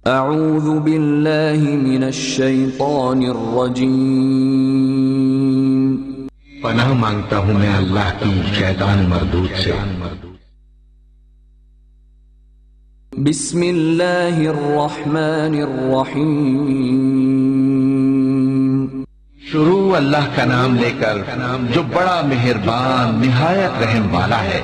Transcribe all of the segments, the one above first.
اعوذ باللہ من الشیطان الرجیم، پناہ مانگتا ہوں میں اللہ کی شیطان مردود سے۔ بسم اللہ الرحمن الرحیم، شروع اللہ کا نام لے کر جو بڑا مہربان نہایت رحم والا ہے۔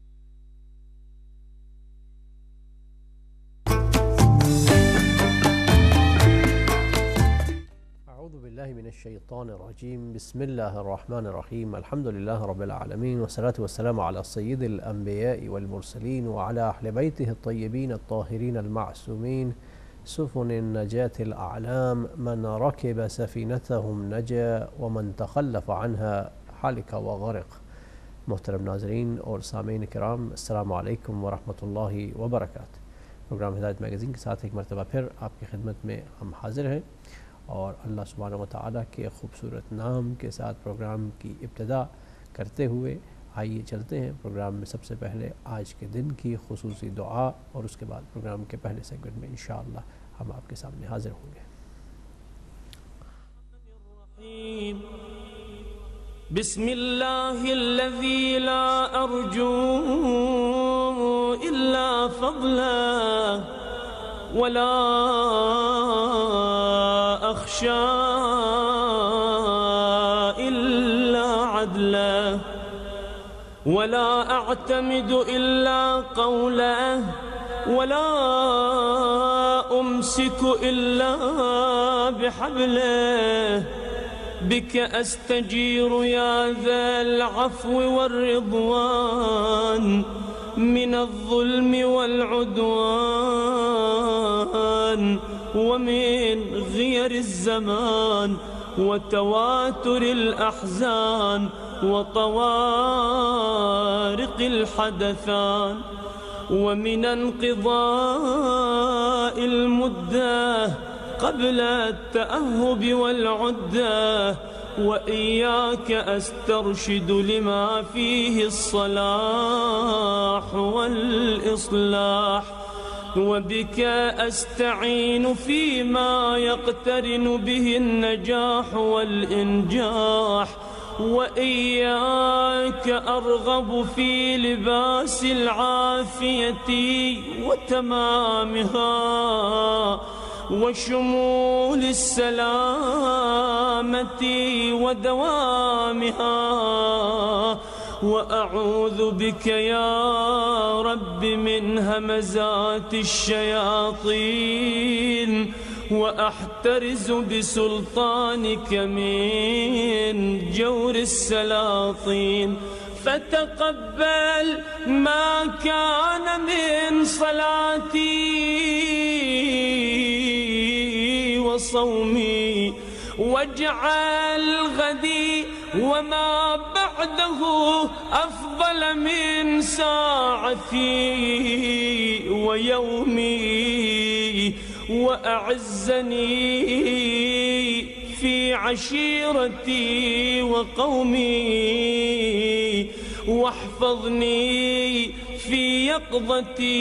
من الشیطان الرجیم، بسم اللہ الرحمن الرحیم، الحمدللہ رب العالمین، والصلاة والسلام على سید الانبیاء والمرسلین وعلى اہل بیتہ الطیبین الطاہرین المعصومین، سفن النجاة الاعلام، من رکب سفینتهم نجا ومن تخلف عنها حلق وغرق۔ محترم ناظرین اور سامعین کرام، السلام علیکم ورحمۃ اللہ وبرکاتہ۔ پروگرام ہدایت میگزین کے ساتھ ایک مرتبہ پھر آپ کی خدمت میں ہم حاضر ہیں، اور اللہ سبحانہ وتعالیٰ کے خوبصورت نام کے ساتھ پروگرام کی ابتدا کرتے ہوئے آئیے چلتے ہیں پروگرام میں سب سے پہلے آج کے دن کی خصوصی دعا، اور اس کے بعد پروگرام کے پہلے سیگمنٹ میں انشاءاللہ ہم آپ کے سامنے حاضر ہوں گے۔ بسم اللہ الذی لا ارجو الا فضلا ولا اخشى الا عدلا ولا اعتمد الا قوله ولا امسك الا بحبله بك استجير يا ذا العفو والرضوان من الظلم والعدوان ومن غير الزمان وتواتر الأحزان وطوارق الحدثان ومن انقضاء المدة قبل التأهب والعدة، وإياك أسترشد لما فيه الصلاح والإصلاح، وبك أستعين فيما يقترن به النجاح والإنجاح، وإياك أرغب في لباس العافية وتمامها وشمول السلامة ودوامها، وأعوذ بك يا رب من همزات الشياطين، وأحترز بسلطانك من جور السلاطين، فتقبل ما كان من صلاتي وصومي، واجعل غدي وما بعده أفضل من ساعتي ويومي، وأعزني في عشيرتي وقومي، واحفظني في يقظتي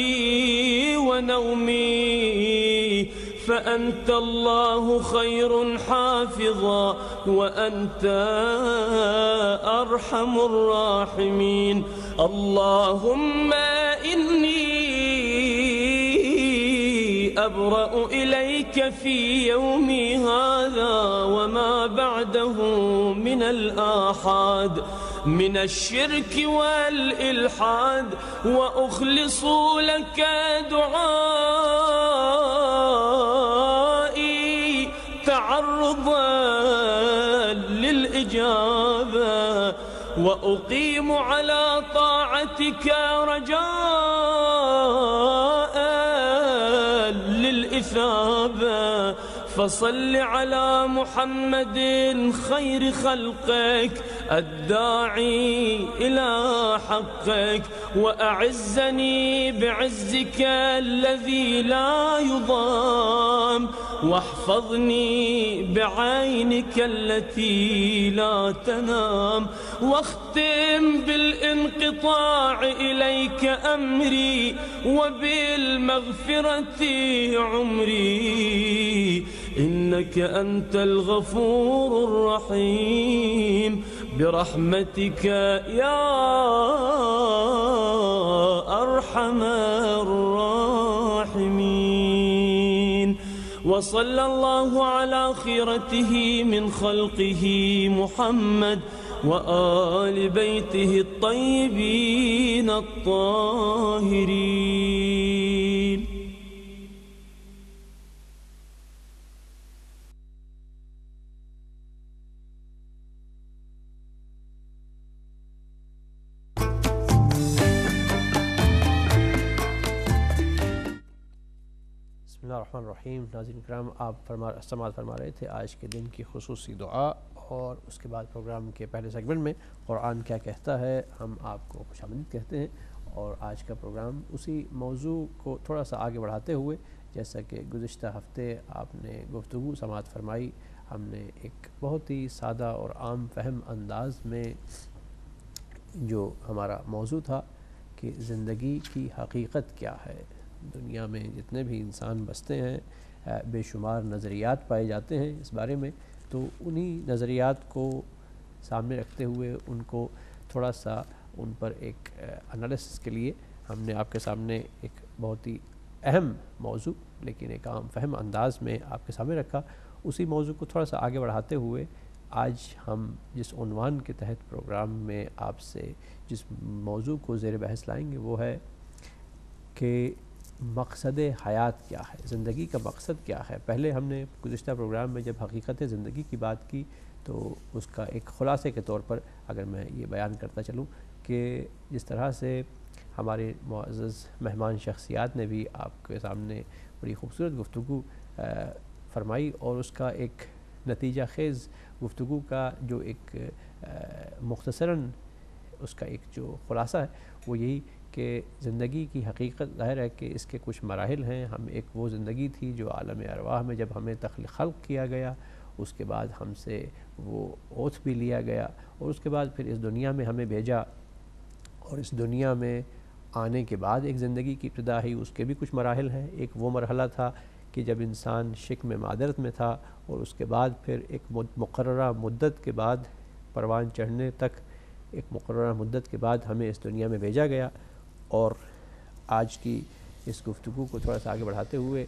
ونومي، فأنت الله خير حافظا وأنت أرحم الراحمين۔ اللهم إني أبرأ إليك في يومي هذا وما بعده من الآحاد، من الشرك والإلحاد، وأخلص لك دعائي تعرضا للإجابة، وأقيم على طاعتك رجاء للإثابة، فصل على محمد خير خلقك الداعي إلى حقك، وأعزني بعزك الذي لا يضام، واحفظني بعينك التي لا تنام، واختم بالانقطاع إليك أمري، وبالمغفرة عمري، إنك أنت الغفور الرحيم، برحمتك يا أرحم الراحمين. وصلى الله على خيرته من خلقه محمد وآل بيته الطيبين الطاهرين. بسم اللہ الرحمن الرحیم. ناظرین کرام، آپ سماعت فرما رہے تھے آج کے دن کی خصوصی دعا، اور اس کے بعد پروگرام کے پہلے سیگمنٹ میں قرآن کیا کہتا ہے ہم آپ کو خوش آمدید کہتے ہیں. اور آج کا پروگرام اسی موضوع کو تھوڑا سا آگے بڑھاتے ہوئے، جیسا کہ گزشتہ ہفتے آپ نے گفتگو سماعت فرمائی، ہم نے ایک بہت ہی سادہ اور عام فہم انداز میں جو ہمارا موضوع تھا کہ زندگی کی حقیقت کیا ہے. دنیا میں جتنے بھی انسان بستے ہیں بے شمار نظریات پائے جاتے ہیں اس بارے میں، تو انہی نظریات کو سامنے رکھتے ہوئے ان کو تھوڑا سا ان پر ایک انالیسس کے لیے ہم نے آپ کے سامنے ایک بہت ہی اہم موضوع لیکن ایک عام فہم انداز میں آپ کے سامنے رکھا. اسی موضوع کو تھوڑا سا آگے بڑھاتے ہوئے آج ہم جس عنوان کے تحت پروگرام میں آپ سے جس موضوع کو زیر بحث لائیں گے وہ ہے کہ مقصد حیات کیا ہے، زندگی کا مقصد کیا ہے. پہلے ہم نے گزشتہ پروگرام میں جب حقیقت زندگی کی بات کی تو اس کا ایک خلاصے کے طور پر اگر میں یہ بیان کرتا چلوں کہ جس طرح سے ہمارے معزز مہمان شخصیات نے بھی آپ کے سامنے بڑی خوبصورت گفتگو فرمائی، اور اس کا ایک نتیجہ خیز گفتگو کا جو ایک مختصراً اس کا ایک جو خلاصہ ہے وہ یہی کہ زندگی کی حقیقت ظاہر ہے کہ اس کے کچھ مراحل ہیں. ہم ایک وہ زندگی تھی جو عالم ارواح میں جب ہمیں خلق کیا گیا، اس کے بعد ہم سے وہ اوتھ بھی لیا گیا، اور اس کے بعد پھر اس دنیا میں ہمیں بھیجا، اور اس دنیا میں آنے کے بعد ایک زندگی کی ابتدا ہوئی. اس کے بھی کچھ مراحل ہیں. ایک وہ مرحلہ تھا کہ جب انسان شکم مادرت میں تھا، اور اس کے بعد پھر ایک مقررہ مدت کے بعد پروان چڑھنے تک ایک مقررہ مدت کے بعد ہمیں اس دنیا میں بھیجا گیا. اور آج کی اس گفتگو کو تھوڑا سا آگے بڑھاتے ہوئے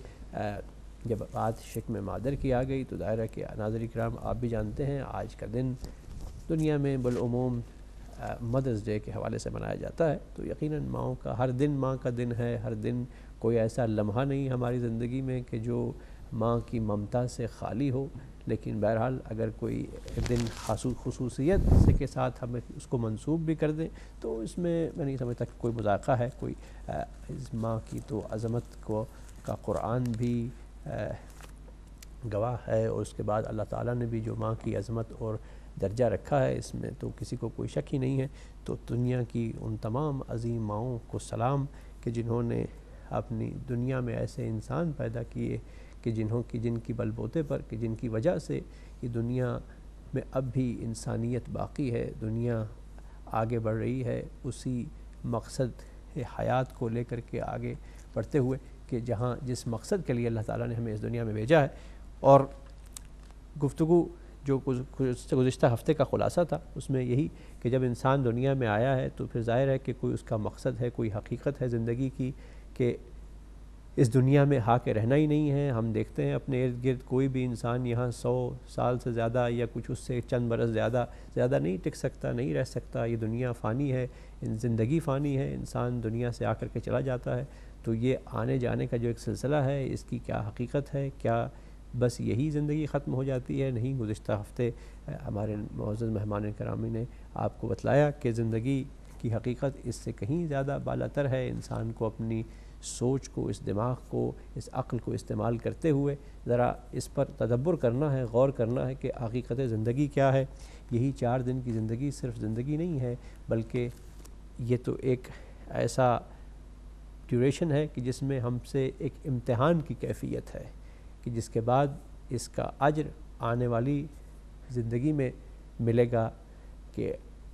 جب بات شکم مادر کی آ گئی تو دائرہ کے ناظرین کرام آپ بھی جانتے ہیں آج کا دن دنیا میں بالعموم مدرس ڈے کے حوالے سے منایا جاتا ہے. تو یقیناً ماؤں کا ہر دن ماں کا دن ہے. ہر دن کوئی ایسا لمحہ نہیں ہماری زندگی میں کہ جو ماں کی ممتا سے خالی ہو. لیکن بہرحال اگر کوئی دن خصوصیت کے ساتھ ہم اس کو منسوب بھی کر دیں تو اس میں میں نہیں سمجھتا کہ کوئی مذاقہ ہے. کوئی ماں کی تو عظمت کا قرآن بھی گواہ ہے، اور اس کے بعد اللہ تعالیٰ نے بھی جو ماں کی عظمت اور درجہ رکھا ہے اس میں تو کسی کو کوئی شک ہی نہیں ہے. تو دنیا کی ان تمام عظیم ماؤں کو سلام کہ جنہوں نے اپنی دنیا میں ایسے انسان پیدا کیے کہ جن کی بل بوتے پر کہ جن کی وجہ سے یہ دنیا میں اب بھی انسانیت باقی ہے، دنیا آگے بڑھ رہی ہے اسی مقصد حیات کو لے کر کے آگے بڑھتے ہوئے کہ جس مقصد کے لیے اللہ تعالیٰ نے ہمیں اس دنیا میں بھیجا ہے. اور گفتگو جو گزشتہ ہفتے کا خلاصہ تھا اس میں یہی کہ جب انسان دنیا میں آیا ہے تو پھر ظاہر ہے کہ کوئی اس کا مقصد ہے، کوئی حقیقت ہے زندگی کی کہ اس دنیا میں ہا کے رہنا ہی نہیں ہے. ہم دیکھتے ہیں اپنے ارد گرد کوئی بھی انسان یہاں 100 سال سے زیادہ یا کچھ اس سے چند برس زیادہ نہیں ٹک سکتا، نہیں رہ سکتا. یہ دنیا فانی ہے، زندگی فانی ہے، انسان دنیا سے آ کر کے چلا جاتا ہے. تو یہ آنے جانے کا جو ایک سلسلہ ہے اس کی کیا حقیقت ہے؟ کیا بس یہی زندگی ختم ہو جاتی ہے؟ نہیں. گزشتہ ہفتے ہمارے معزز مہمان کرامی نے آپ کو بتلایا کہ زندگی کی حقیقت اس سے کہیں زیادہ بالاتر ہے. انسان کو اپنی سوچ کو، اس دماغ کو، اس عقل کو استعمال کرتے ہوئے ذرا اس پر تدبر کرنا ہے، غور کرنا ہے کہ حقیقت زندگی کیا ہے۔ یہی 4 دن کی زندگی صرف زندگی نہیں ہے، بلکہ یہ تو ایک ایسا ڈیوریشن ہے کہ جس میں ہم سے ایک امتحان کی کیفیت ہے کہ جس کے بعد اس کا اجر آنے والی زندگی میں ملے گا کہ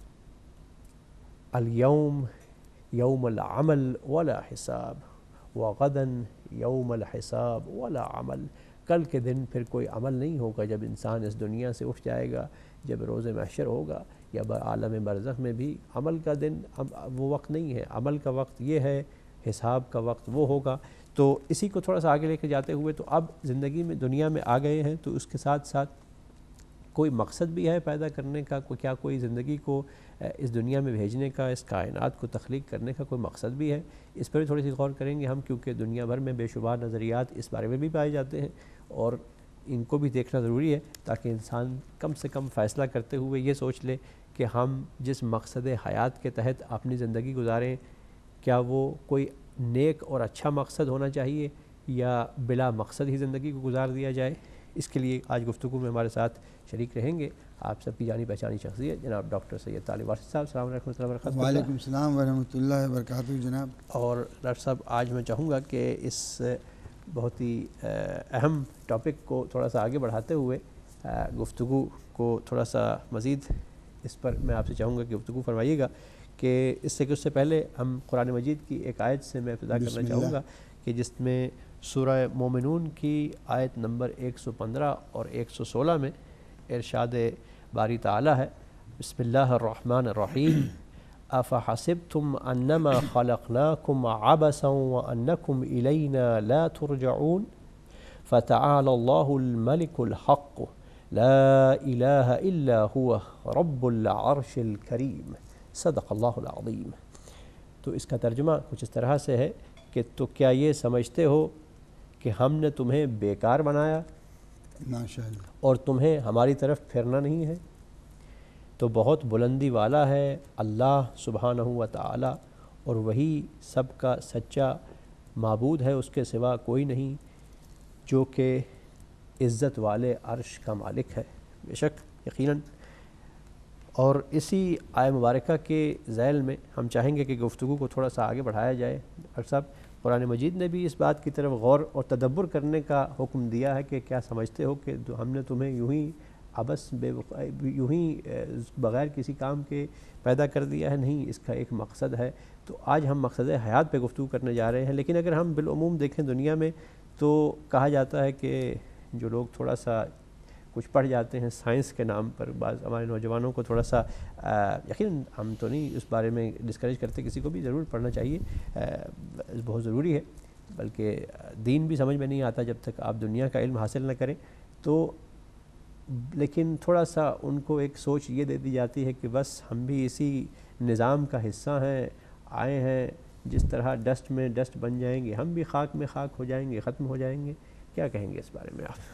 الیوم یوم العمل ولا حساب وغدا یوم الحساب ولا عمل۔ کل کے دن پھر کوئی عمل نہیں ہوگا جب انسان اس دنیا سے اٹھ جائے گا، جب روز محشر ہوگا یا عالم برزخ میں بھی عمل کا دن وہ وقت نہیں ہے، عمل کا وقت یہ ہے، حساب کا وقت وہ ہوگا۔ تو اسی کو تھوڑا سا آگے لے کے جاتے ہوئے تو اب زندگی میں دنیا میں آ گئے ہیں تو اس کے ساتھ ساتھ کوئی مقصد بھی ہے پیدا کرنے کا، کیا کوئی زندگی کو اس دنیا میں بھیجنے کا، اس کائنات کو تخلیق کرنے کا کوئی مقصد بھی ہے؟ اس پر بھی تھوڑی سی غور کریں گے ہم، کیونکہ دنیا بھر میں بے شمار نظریات اس بارے میں بھی پائے جاتے ہیں اور ان کو بھی دیکھنا ضروری ہے تاکہ انسان کم سے کم فیصلہ کرتے ہوئے یہ سوچ لے کہ ہم جس مقصد حیات کے تحت اپنی زندگی گزاریں کیا وہ کوئی نیک اور اچھا مقصد ہونا چاہیے یا بلا مقصد ہی زندگی کو گزار دیا جائے۔ اس کے لیے آج گفتگو میں ہمارے ساتھ شریک رہیں گے آپ سب کی جانی پہچانی شخصیت جناب ڈاکٹر سید طالب واسف صاحب۔ السلام علیکم ورحمۃ اللہ وبرکاتہ۔ وعلیکم السلام ورحمۃ اللہ وبرکاتہ جناب۔ اور ڈاکٹر صاحب آج میں چاہوں گا کہ اس بہت ہی اہم ٹاپک کو تھوڑا سا آگے بڑھاتے ہوئے گفتگو کو تھوڑا سا مزید اس پر میں آپ سے چاہوں گا کہ گفتگو فرمائیے گا کہ اس سے پہلے ہم قرآن مجید کی ایک آیت سے میں ابتدا کرنا چاہوں گا کہ جس میں سورہ مومنون کی آیت نمبر 115 اور 116 میں ارشاد باری تعالی ہے، بسم اللہ الرحمن الرحیم، افحسبتم انما خلقناکم عبثا وانکم الینا لا ترجعون فتعالى اللہ الملک الحق لا الہ الا هو رب العرش الکریم صدق اللہ العظیم۔ تو اس کا ترجمہ کچھ اس طرح سے ہے کہ تو کیا یہ سمجھتے ہو کہ ہم نے تمہیں بیکار بنایا ماشاءاللہ اور تمہیں ہماری طرف پھرنا نہیں ہے؟ تو بہت بلندی والا ہے اللہ سبحانہ و تعالی، اور وہی سب کا سچا معبود ہے، اس کے سوا کوئی نہیں، جو کہ عزت والے عرش کا مالک ہے۔ بے شک یقیناً۔ اور اسی آیہ مبارکہ کے ذیل میں ہم چاہیں گے کہ گفتگو کو تھوڑا سا آگے بڑھایا جائے۔ ڈاکٹر صاحب قرآن مجید نے بھی اس بات کی طرف غور اور تدبر کرنے کا حکم دیا ہے کہ کیا سمجھتے ہو کہ ہم نے تمہیں یوں ہی عبث یوں ہی بغیر کسی کام کے پیدا کر دیا ہے؟ نہیں، اس کا ایک مقصد ہے۔ تو آج ہم مقصد حیات پہ گفتگو کرنے جا رہے ہیں، لیکن اگر ہم بالعموم دیکھیں دنیا میں تو کہا جاتا ہے کہ جو لوگ تھوڑا سا کچھ پڑھ جاتے ہیں سائنس کے نام پر، بعض ہمارے نوجوانوں کو تھوڑا سا یقیناً ہم تو نہیں اس بارے میں ڈسکریج کرتے، کسی کو بھی ضرور پڑھنا چاہیے، بہت ضروری ہے، بلکہ دین بھی سمجھ میں نہیں آتا جب تک آپ دنیا کا علم حاصل نہ کریں۔ تو لیکن تھوڑا سا ان کو ایک سوچ یہ دے دی جاتی ہے کہ بس ہم بھی اسی نظام کا حصہ ہیں، آئے ہیں، جس طرح ڈسٹ میں ڈسٹ بن جائیں گے ہم بھی خاک میں خاک ہو جائیں گے، ختم ہو جائیں گے۔ کیا کہیں گے اس بارے میں آپ؟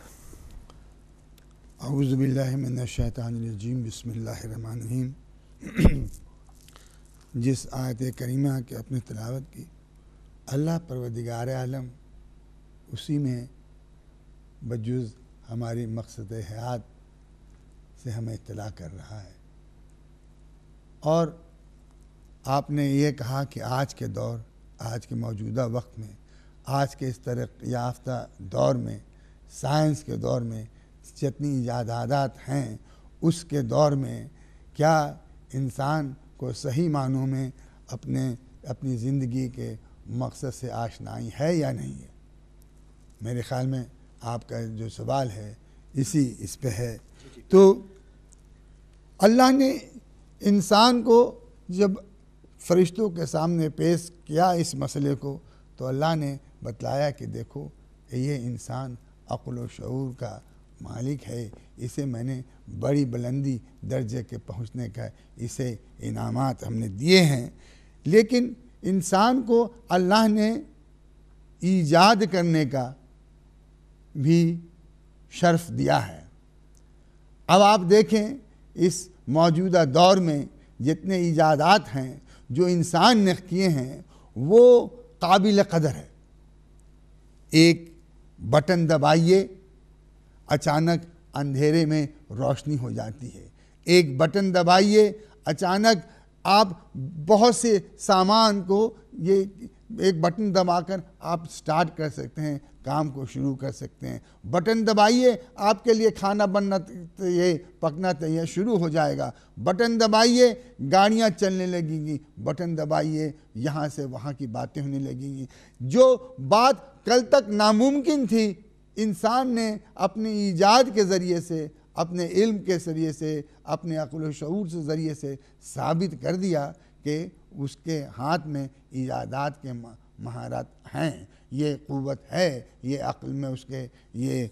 اعوذ باللہ من الشیطان الرجیم، بسم اللہ الرحمن الرحیم۔ جس آیت کریمہ کی اپنے تلاوت کی، اللہ پروردگار عالم اسی میں بجز ہماری مقصد حیات سے ہمیں اطلاع کر رہا ہے، اور آپ نے یہ کہا کہ آج کے دور، آج کے موجودہ وقت میں، آج کے اس ترقی یافتہ دور میں، سائنس کے دور میں جتنی ایجادات ہیں، اس کے دور میں کیا انسان کو صحیح معنوں میں اپنی زندگی کے مقصد سے آشنائی ہے یا نہیں ہے؟ میرے خیال میں آپ کا جو سوال ہے اس پہ ہے۔ تو اللہ نے انسان کو جب فرشتوں کے سامنے پیش کیا اس مسئلے کو، تو اللہ نے بتلایا کہ دیکھو یہ انسان عقل و شعور کا مالک ہے، اسے میں نے بڑی بلندی درجے کے پہنچنے کا اسے انعامات ہم نے دیے ہیں، لیکن انسان کو اللہ نے ایجاد کرنے کا بھی شرف دیا ہے۔ اب آپ دیکھیں اس موجودہ دور میں جتنے ایجادات ہیں جو انسان نے کیے ہیں، وہ قابل قدر ہے. ایک بٹن دبائیے اچانک اندھیرے میں روشنی ہو جاتی ہے. ایک بٹن دبائیے اچانک آپ بہت سے سامان کو یہ ایک بٹن دبا کر آپ سٹارٹ کر سکتے ہیں, کام کو شروع کر سکتے ہیں. بٹن دبائیے آپ کے لیے کھانا بننا یہ پکنا تیار شروع ہو جائے گا. بٹن دبائیے گاڑیاں چلنے لگیں گی. بٹن دبائیے یہاں سے وہاں کی باتیں ہونے لگیں گی. جو بات کل تک ناممکن تھی انسان نے اپنی ایجاد کے ذریعے سے, اپنے علم کے ذریعے سے, اپنے عقل و شعور کے ذریعے سے ثابت کر دیا کہ اس کے ہاتھ میں ایجادات کے مہارت ہیں, یہ قوت ہے, یہ عقل میں اس کے یہ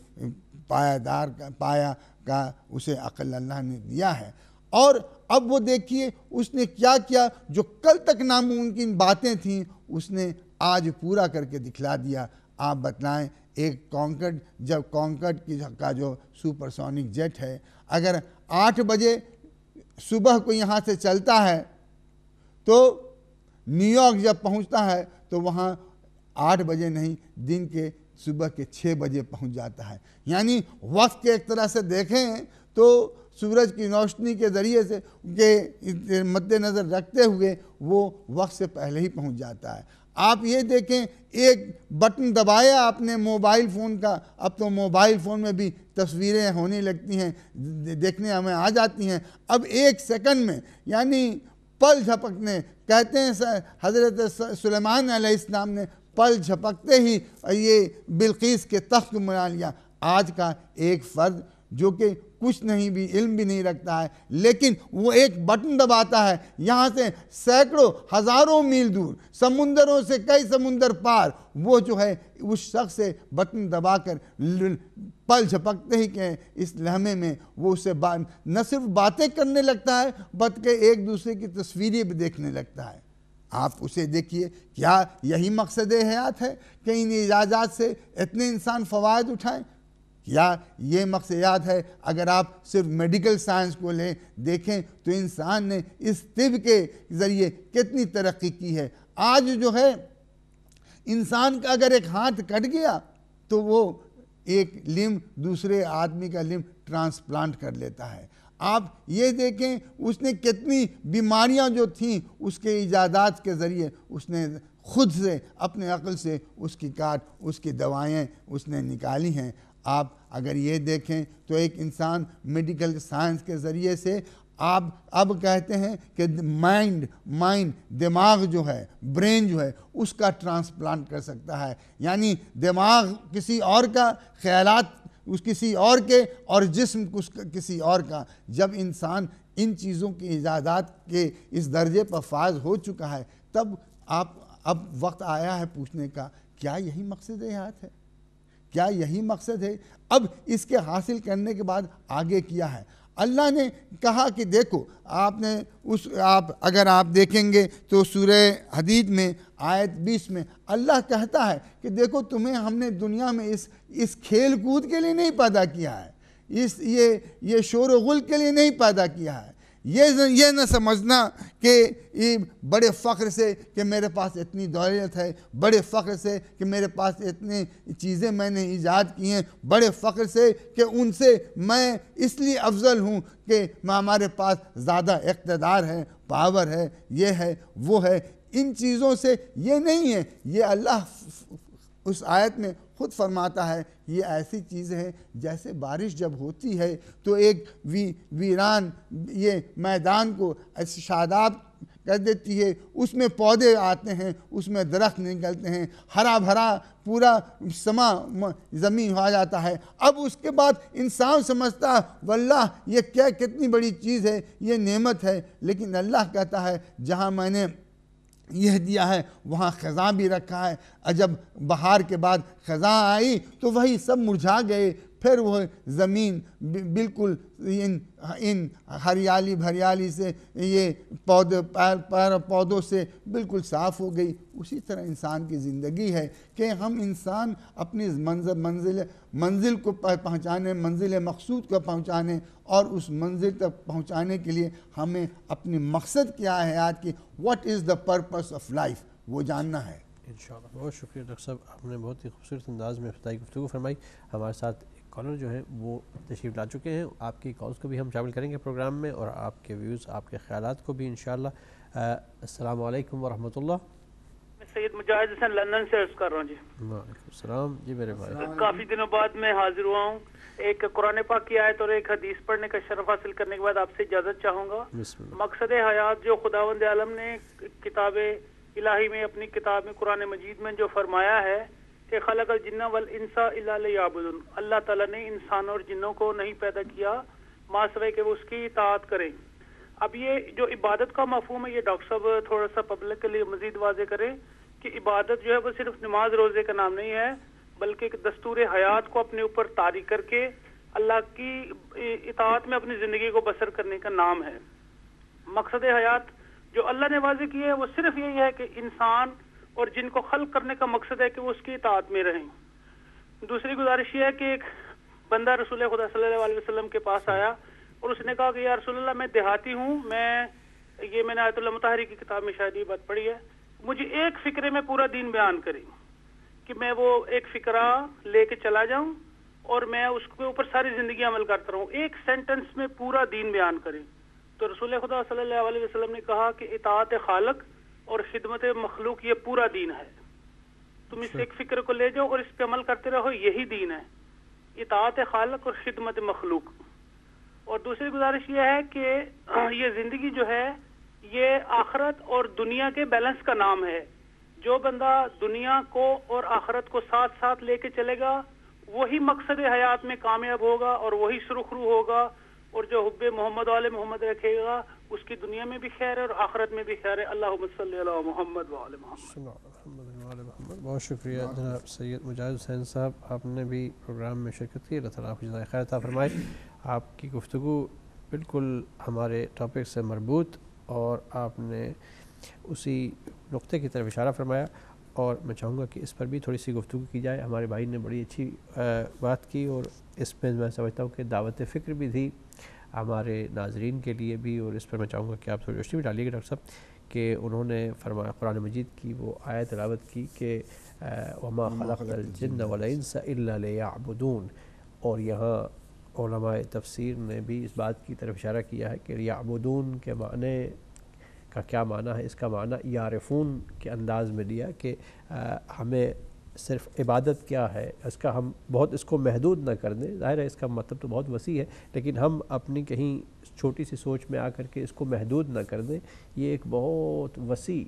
پایا کا اسے عقل اللہ نے دیا ہے. اور اب وہ دیکھیے اس نے کیا کیا, جو کل تک ناممکن باتیں تھیں اس نے آج پورا کر کے دکھلا دیا. آپ بتلائیں ایک کانکرڈ, جب کانکرڈ کا جو سپر سونک جیٹ ہے اگر 8 بجے صبح کو یہاں سے چلتا ہے تو نیو یارک جب پہنچتا ہے تو وہاں 8 بجے نہیں, دن کے صبح کے 6 بجے پہنچ جاتا ہے. یعنی وقت کے ایک طرح سے دیکھیں تو سورج کی روشنی کے ذریعے سے کے مد نظر رکھتے ہوئے وہ وقت سے پہلے ہی پہنچ جاتا ہے. آپ یہ دیکھیں ایک بٹن دبایا آپ نے موبائل فون کا, اب تو موبائل فون میں بھی تصویریں ہونے لگتی ہیں, دیکھنے ہمیں آ جاتی ہیں. اب 1 سیکنڈ میں یعنی پل جھپکنے, کہتے ہیں حضرت سلیمان علیہ السلام نے پل جھپکتے ہی یہ بلقیس کے تخت کو بنا لیا. آج کا ایک فرد جو کہ کچھ نہیں بھی علم بھی نہیں رکھتا ہے لیکن وہ ایک بٹن دباتا ہے, یہاں سے سینکڑوں ہزاروں میل دور سمندروں سے کئی سمندر پار وہ جو ہے اس شخص سے بٹن دبا کر پل جھپکتے ہی کہ اس لمحے میں وہ اسے نہ صرف باتیں کرنے لگتا ہے بلکہ ایک دوسرے کی تصویریں بھی دیکھنے لگتا ہے. آپ اسے دیکھیے, کیا یہی مقصد حیات ہے کہ ان ایجادات سے اتنے انسان فوائد اٹھائیں؟ یا یہ مقصد ہے؟ اگر آپ صرف میڈیکل سائنس کو لیں دیکھیں تو انسان نے اس طب کے ذریعے کتنی ترقی کی ہے. آج جو ہے انسان کا اگر ایک ہاتھ کٹ گیا تو وہ ایک لمب دوسرے آدمی کا لمب ٹرانسپلانٹ کر لیتا ہے. آپ یہ دیکھیں اس نے کتنی بیماریاں جو تھیں اس کے ایجادات کے ذریعے اس نے خود سے اپنے عقل سے اس کی کاٹ اس کی دوائیں اس نے نکالی ہیں. آپ اگر یہ دیکھیں تو ایک انسان میڈیکل سائنس کے ذریعے سے آپ اب کہتے ہیں کہ مائنڈ دماغ جو ہے, برین جو ہے اس کا ٹرانسپلانٹ کر سکتا ہے. یعنی دماغ کسی اور کا, خیالات اس کسی اور کے, اور جسم کسی اور کا. جب انسان ان چیزوں کی ایجادات کے اس درجے پر فائز ہو چکا ہے تب اب وقت آیا ہے پوچھنے کا, کیا یہی مقصد حیات ہے؟ کیا یہی مقصد ہے؟ اب اس کے حاصل کرنے کے بعد آگے کیا ہے؟ اللہ نے کہا کہ دیکھو اگر آپ دیکھیں گے تو سورہ حدید میں آیت 20 میں اللہ کہتا ہے کہ دیکھو تمہیں ہم نے دنیا میں اس کھیل کود کے لیے نہیں پیدا کیا ہے, یہ شور و غل کے لیے نہیں پیدا کیا ہے. یہ نہ سمجھنا کہ بڑے فخر سے کہ میرے پاس اتنی دولت ہے, بڑے فخر سے کہ میرے پاس اتنی چیزیں میں نے ایجاد کی ہیں, بڑے فخر سے کہ ان سے میں اس لیے افضل ہوں کہ ہمارے پاس زیادہ اقتدار ہے, پاور ہے, یہ ہے وہ ہے. ان چیزوں سے یہ نہیں ہے. یہ اللہ اس آیت میں خود فرماتا ہے یہ ایسی چیز ہے جیسے بارش جب ہوتی ہے تو ایک ویران یہ میدان کو شاداب کر دیتی ہے, اس میں پودے آتے ہیں, اس میں درخت نکلتے ہیں, ہرا بھرا پورا زمین ہو جاتا ہے. اب اس کے بعد انسان سمجھتا ہے واللہ یہ کتنی بڑی چیز ہے, یہ نعمت ہے. لیکن اللہ کہتا ہے جہاں میں نے یہ دیا ہے وہاں خزاں بھی رکھا ہے. جب بہار کے بعد خزاں آئی تو وہی سب مرجھا گئے, پھر وہ زمین بالکل ان ہریالی سے یہ پودوں سے بالکل صاف ہو گئی. اسی طرح انسان کی زندگی ہے کہ ہم انسان اپنی منزل کو پہنچانے, منزل مقصود کو پہنچانے اور اس منزل تک پہنچانے کے لیے ہمیں اپنی مقصد کیا ہے حیات کی, what is the purpose of life, وہ جاننا ہے. انشاءاللہ. بہت شکریہ ڈاکٹر صاحب، آپ نے بہت ہی خوبصورت انداز میں افتتاحی گفتگو فرمائی. ہمارے ساتھ ایک کالر جو ہیں وہ تشریف لا چکے ہیں. آپ کی کالز کو بھی ہم شامل کریں گے پروگرام میں، اور آپ کے ویوز، آپ کے خیالات کو بھی انشاءاللہ. السلام علیکم ورحمۃ اللہ. میں سید مجاہد حسین لندن سے عرض کر رہا ہوں. جی وعلیکم السلام. جی میرے بھائی، کافی دنوں بعد میں حاضر ہوا ہوں. ایک قرآن پاک کی آیت اور ایک حدیث پڑھنے کا شرف حاصل کرنے کے بعد آپ سے اجازت چاہوں گا. بسم اللہ. مقصد حیات جو خداوند عالم نے کتاب الہی میں، اپنی کتاب میں قرآن مجید میں جو فرمایا ہے کہ خلق الجن والانس الا لیعبدون، اللہ تعالیٰ نے انسانوں اور جنوں کو نہیں پیدا کیا ماں سوائے کہ وہ اس کی اطاعت کریں. اب یہ جو عبادت کا مفہوم ہے، یہ ڈاکٹر صاحب تھوڑا سا پبلک کے لیے مزید واضح کریں کہ عبادت جو ہے وہ صرف نماز روزے کا نام نہیں ہے، بلکہ ایک دستور حیات کو اپنے اوپر طاری کر کے اللہ کی اطاعت میں اپنی زندگی کو بسر کرنے کا نام ہے. مقصد حیات جو اللہ نے واضح کی ہے وہ صرف یہی ہے کہ انسان اور جن کو خلق کرنے کا مقصد ہے کہ وہ اس کی اطاعت میں رہیں. دوسری گزارش یہ ہے کہ ایک بندہ رسول خدا صلی اللہ علیہ وسلم کے پاس آیا اور اس نے کہا کہ یا رسول اللہ، میں دیہاتی ہوں، میں نے آیت اللہ مطہری کی کتاب میں شاید یہ بات پڑھی ہے، مجھے ایک فکرے میں پورا دین بیان کریں کہ میں وہ ایک فکرہ لے کے چلا جاؤں اور میں اس کے اوپر ساری زندگی عمل کرتا رہوں، ایک سینٹنس میں پورا دین بیان کریں. تو رسول خدا صلی اللہ علیہ وسلم نے کہا کہ اطاعت خالق اور خدمت مخلوق یہ پورا دین ہے. تم اس ایک فکر کو لے جاؤ اور اس پہ عمل کرتے رہو، یہی دین ہے، اطاعت خالق اور خدمت مخلوق. اور دوسری گزارش یہ ہے کہ یہ زندگی جو ہے یہ آخرت اور دنیا کے بیلنس کا نام ہے. جو بندہ دنیا کو اور آخرت کو ساتھ ساتھ لے کے چلے گا وہی مقصد حیات میں کامیاب ہوگا اور وہی سرخرو ہوگا. اور جو حب محمد والے محمد رکھے گا اس کی دنیا میں بھی خیر ہے اور آخرت میں بھی خیر ہے. اللہم صلی علی محمد وعلی محمد. بہت شکریہ جناب سید مجاہد حسین صاحب، آپ نے بھی پروگرام میں شرکت کی. اللہ تعالیٰ آپ کو جزائے خیر عطا فرمائے. آپ کی گفتگو بالکل ہمارے ٹاپک سے مربوط، اور آپ نے اسی نقطے کی طرف اشارہ فرمایا، اور میں چاہوں گا کہ اس پر بھی تھوڑی سی گفتگو کی جائے. ہمارے بھائی نے بڑی اچھی بات کی، اور اس میں میں سمجھتا ہوں کہ دعوت فکر بھی تھی ہمارے ناظرین کے لیے بھی، اور اس پر میں چاہوں گا کہ آپ تھوڑی روشنی بھی ڈالیے گا ڈاکٹر صاحب کہ انہوں نے فرمایا قرآن مجید کی وہ آیت تلاوت کی کہ وما خلقت الجن والانس الا لیعبدون، اور یہاں علماء تفسیر نے بھی اس بات کی طرف اشارہ کیا ہے کہ یعبدون کے معنی کا کیا معنی ہے. اس کا معنی یعرفون کے انداز میں لیا کہ ہمیں صرف عبادت کیا ہے اس کا ہم بہت اس کو محدود نہ کر دیں. ظاہر ہے اس کا مطلب تو بہت وسیع ہے، لیکن ہم اپنی کہیں چھوٹی سی سوچ میں آ کر کے اس کو محدود نہ کر دیں. یہ ایک بہت وسیع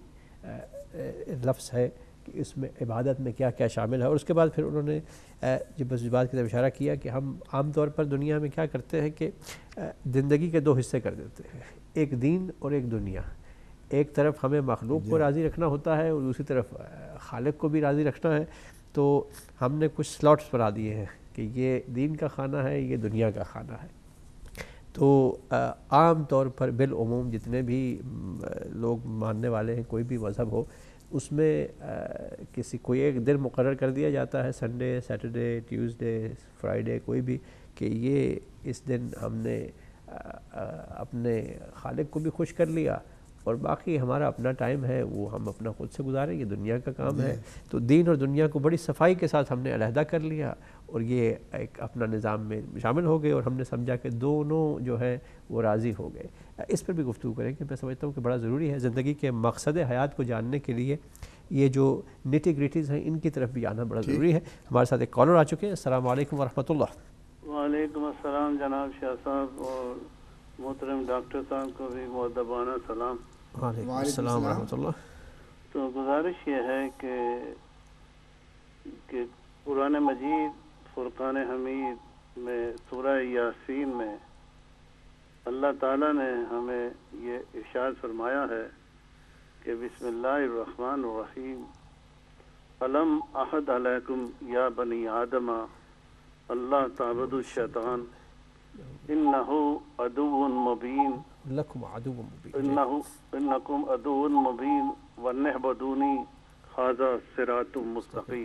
لفظ ہے کہ اس میں عبادت میں کیا کیا شامل ہے. اور اس کے بعد پھر انہوں نے جب اس بات کی طرف اشارہ کیا کہ ہم عام طور پر دنیا میں کیا کرتے ہیں کہ زندگی کے دو حصے کر دیتے ہیں، ایک دین اور ایک دنیا. ایک طرف ہمیں مخلوق کو راضی رکھنا ہوتا ہے اور دوسری طرف خالق کو بھی راضی رکھنا ہے. تو ہم نے کچھ سلاٹس بنا دیے ہیں کہ یہ دین کا کھانا ہے، یہ دنیا کا کھانا ہے. تو عام طور پر بالعموم جتنے بھی لوگ ماننے والے ہیں، کوئی بھی مذہب ہو، اس میں کوئی ایک دن مقرر کر دیا جاتا ہے، سنڈے، سیٹرڈے، ٹیوزڈے، فرائیڈے، کوئی بھی، کہ یہ اس دن ہم نے اپنے خالق کو بھی خوش کر لیا، اور باقی ہمارا اپنا ٹائم ہے وہ ہم اپنا خود سے گزاریں، یہ دنیا کا کام ہے. تو دین اور دنیا کو بڑی صفائی کے ساتھ ہم نے علیحدہ کر لیا، اور یہ ایک اپنا نظام میں شامل ہو گئے، اور ہم نے سمجھا کہ دونوں جو ہے وہ راضی ہو گئے. اس پر بھی گفتگو کریں کہ میں سمجھتا ہوں کہ بڑا ضروری ہے زندگی کے مقصد حیات کو جاننے کے لیے یہ جو نیٹی گریٹیز ہیں ان کی طرف بھی آنا بڑا ضروری ہے. ہمارے ساتھ ایک کالر آ چکے ہیں. السلام علیکم ورحمۃ اللہ. وعلیکم السلام جناب شاہ صاحب، اور محترم ڈاکٹر صاحب کو بھی مؤدبانہ سلام. وعلیکم السلام ورحمۃ اللہ. تو گزارش یہ ہے کہ قرآن مجید فرقان حمید میں سورہ یاسین میں اللہ تعالیٰ نے ہمیں یہ ارشاد فرمایا ہے کہ بسم اللہ الرحمن الرحیم الم احد علیکم یا بنی آدم اللہ تعبدوا الشیطان انہو عدو مبین لکم عدو مبین انکم عدو مبین ونعبدونی ھذا صراط مستقیم.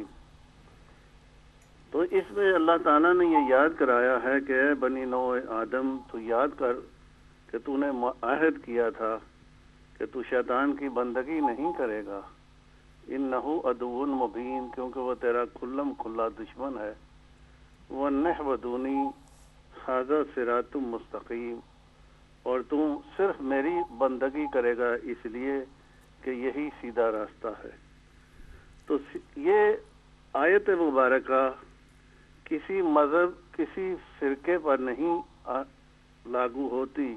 تو اس میں اللہ تعالیٰ نے یہ یاد کرایا ہے کہ اے بنی نوع آدم، تو یاد کر کہ تو نے عہد کیا تھا کہ تو شیطان کی بندگی نہیں کرے گا، انہو عدو مبین، کیونکہ وہ تیرا کھلم کھلا دشمن ہے، وَنِعْبُدُونِی ھذا صراط مستقیم، اور تم صرف میری بندگی کرے گا اس لیے کہ یہی سیدھا راستہ ہے۔ تو یہ آیت مبارکہ کسی مذہب، کسی فرقے پر نہیں لاگو ہوتی،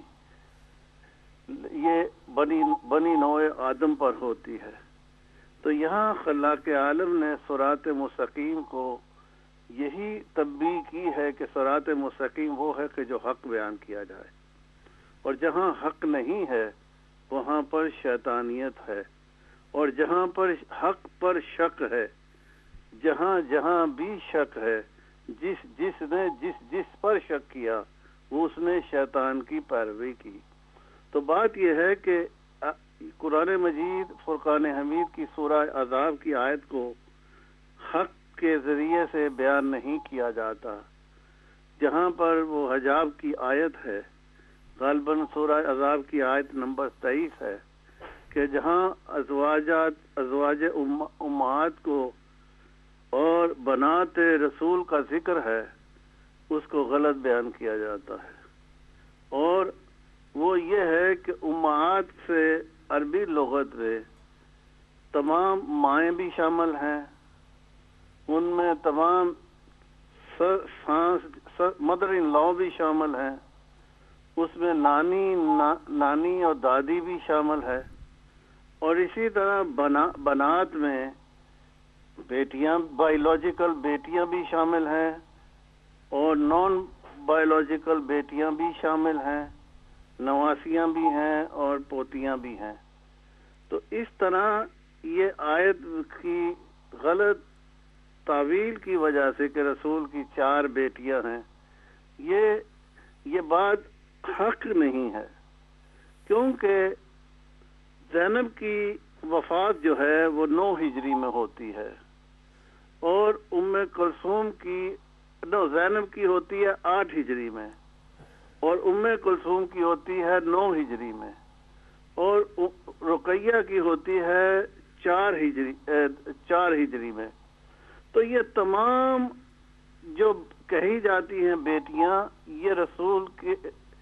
یہ بنی نوع آدم پر ہوتی ہے۔ تو یہاں خلاق عالم نے صراط مستقیم کو یہی تنبیہ کی ہے کہ صراط مستقیم وہ ہے کہ جو حق بیان کیا جائے، اور جہاں حق نہیں ہے وہاں پر شیطانیت ہے، اور جہاں پر حق پر شک ہے، جہاں جہاں بھی شک ہے، جس نے جس پر شک کیا وہ اس نے شیطان کی پیروی کی۔ تو بات یہ ہے کہ قرآن مجید فرقان حمید کی سورہ عذاب کی آیت کو حق کے ذریعے سے بیان نہیں کیا جاتا۔ جہاں پر وہ حجاب کی آیت ہے، غالباً سورہ عذاب کی آیت نمبر 23 ہے، کہ جہاں ازواج امہات کو اور بنات رسول کا ذکر ہے اس کو غلط بیان کیا جاتا ہے، اور وہ یہ ہے کہ امہات سے عربی لغت میں تمام مائیں بھی شامل ہیں، ان میں تمام مدر ان لاء بھی شامل ہیں، اس میں نانی اور دادی بھی شامل ہے، اور اسی طرح بنات میں بیٹیاں، بایولوجیکل بیٹیاں بھی شامل ہیں، اور نان بایولوجیکل بیٹیاں بھی شامل ہیں، نواسیاں بھی ہیں اور پوتیاں بھی ہیں۔ تو اس طرح یہ آیت کی غلط تعویل کی وجہ سے کہ رسول کی 4 بیٹیاں ہیں، یہ بات حق نہیں ہے، کیونکہ زینب کی وفات جو ہے وہ 9 ہجری میں ہوتی ہے، اور ام کلثوم کی زینب کی ہوتی ہے 8 ہجری میں، اور ام کلثوم کی ہوتی ہے 9 ہجری میں، اور رقیہ کی ہوتی ہے 4 ہجری میں۔ تو یہ تمام جو کہی جاتی ہیں بیٹیاں، یہ رسول کے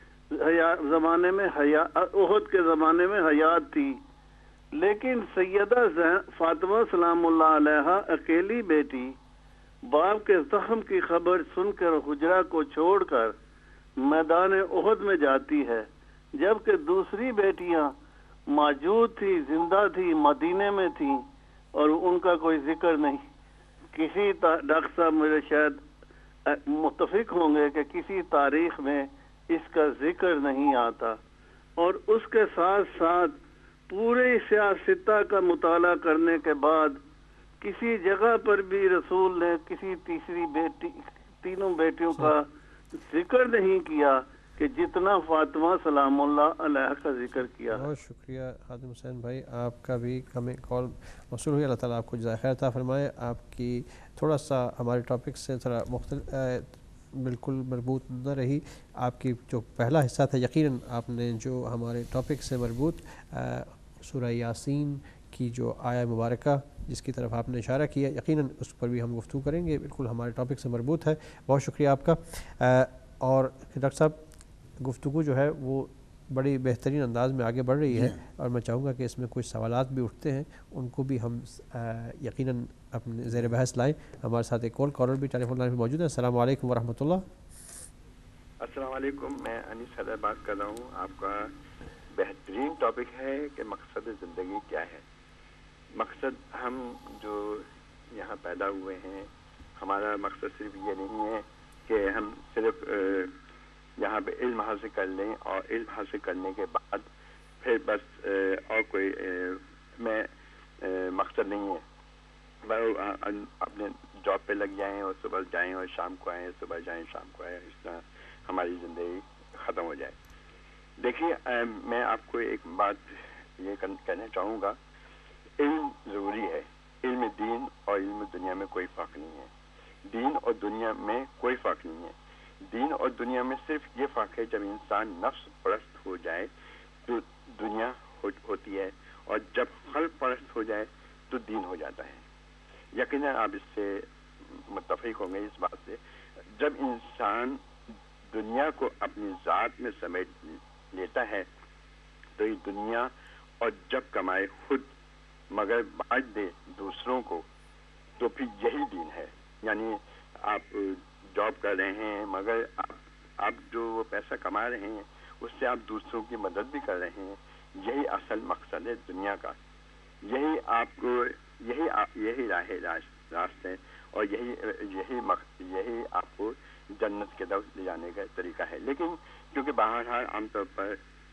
زمانے میں احد کے زمانے میں حیات تھی، لیکن سیدہ فاطمہ سلام اللہ علیہا اکیلی بیٹی باپ کے زخم کی خبر سن کر حجرہ کو چھوڑ کر میدان احد میں جاتی ہے، جبکہ دوسری بیٹیاں موجود تھی، زندہ تھی، مدینے میں تھیں، اور ان کا کوئی ذکر نہیں۔ کسی ڈاکٹر صاحب میرے شاید متفق ہوں گے کہ کسی تاریخ میں اس کا ذکر نہیں آتا، اور اس کے ساتھ ساتھ پورے سیاستہ کا مطالعہ کرنے کے بعد کسی جگہ پر بھی رسول نے کسی تینوں بیٹیوں کا ذکر نہیں کیا کہ جتنا فاطمہ سلام اللہ علیہ کا ذکر کیا۔ بہت شکریہ خادم حسین بھائی، آپ کا بھی ہمیں کال موصول ہوئی، اللہ تعالیٰ آپ کو جزائے خیر عطا فرمائے۔ آپ کی تھوڑا سا ہمارے ٹاپک سے تھوڑا مختلف بالکل مربوط نہ رہی، آپ کی جو پہلا حصہ تھا یقیناً آپ نے جو ہمارے ٹاپک سے مربوط سورہ یاسین کی جو آیہ مبارکہ جس کی طرف آپ نے اشارہ کیا، یقیناً اس پر بھی ہم گفتگو کریں گے، بالکل ہمارے ٹاپک سے مربوط ہے۔ بہت شکریہ آپ کا۔ اور ڈاکٹر صاحب گفتگو جو ہے وہ بڑی بہترین انداز میں آگے بڑھ رہی ہے، اور میں چاہوں گا کہ اس میں کچھ سوالات بھی اٹھتے ہیں، ان کو بھی ہم یقیناً اپنے زیر بحث لائیں۔ ہمارے ساتھ ایک کالر بھی ٹیلی فون لائن پہ موجود ہے۔ السلام علیکم ورحمۃ اللہ۔ السلام علیکم، میں انیس حیدر بات کر رہا ہوں۔ آپ کا بہترین ٹاپک ہے کہ مقصد زندگی کیا ہے۔ مقصد ہم جو یہاں پیدا ہوئے ہیں، ہمارا مقصد صرف یہ نہیں ہے کہ ہم صرف یہاں پہ علم حاصل کر لیں، اور علم حاصل کرنے کے بعد پھر بس اور کوئی میں مقصد نہیں ہے، اپنے جاب پہ لگ جائیں اور صبح جائیں اور شام کو آئیں، صبح جائیں شام کو آئیں، اس طرح ہماری زندگی ختم ہو جائے۔ دیکھیے، میں آپ کو ایک بات یہ کہنا چاہوں گا، علم ضروری ہے۔ علم دین اور علم دنیا میں کوئی فرق نہیں ہے، دین اور دنیا میں کوئی فرق نہیں ہے۔ دین اور دنیا میں صرف یہ فرق ہے جب انسان نفس پرست ہو جائے تو دنیا ہوتی ہے، اور جب خلق پرست ہو جائے تو دین ہو جاتا ہے. یقیناً آپ اس سے متفق ہوں گے اس بات سے. جب انسان دنیا کو اپنی ذات میں سمیٹ لیتا ہے تو یہ دنیا، اور جب کمائے خود مگر بانٹ دے دوسروں کو، تو پھر یہی دین ہے. یعنی آپ جاب کر رہے ہیں مگر آپ جو وہ پیسہ کما رہے ہیں اس سے آپ دوسروں کی مدد بھی کر رہے ہیں. یہی اصل مقصد ہے دنیا کا. یہی آپ کو یہی راست ہے، اور یہی آپ کو جنت کے طرف لے جانے کا طریقہ ہے. لیکن کیونکہ بہرحال عام طور پر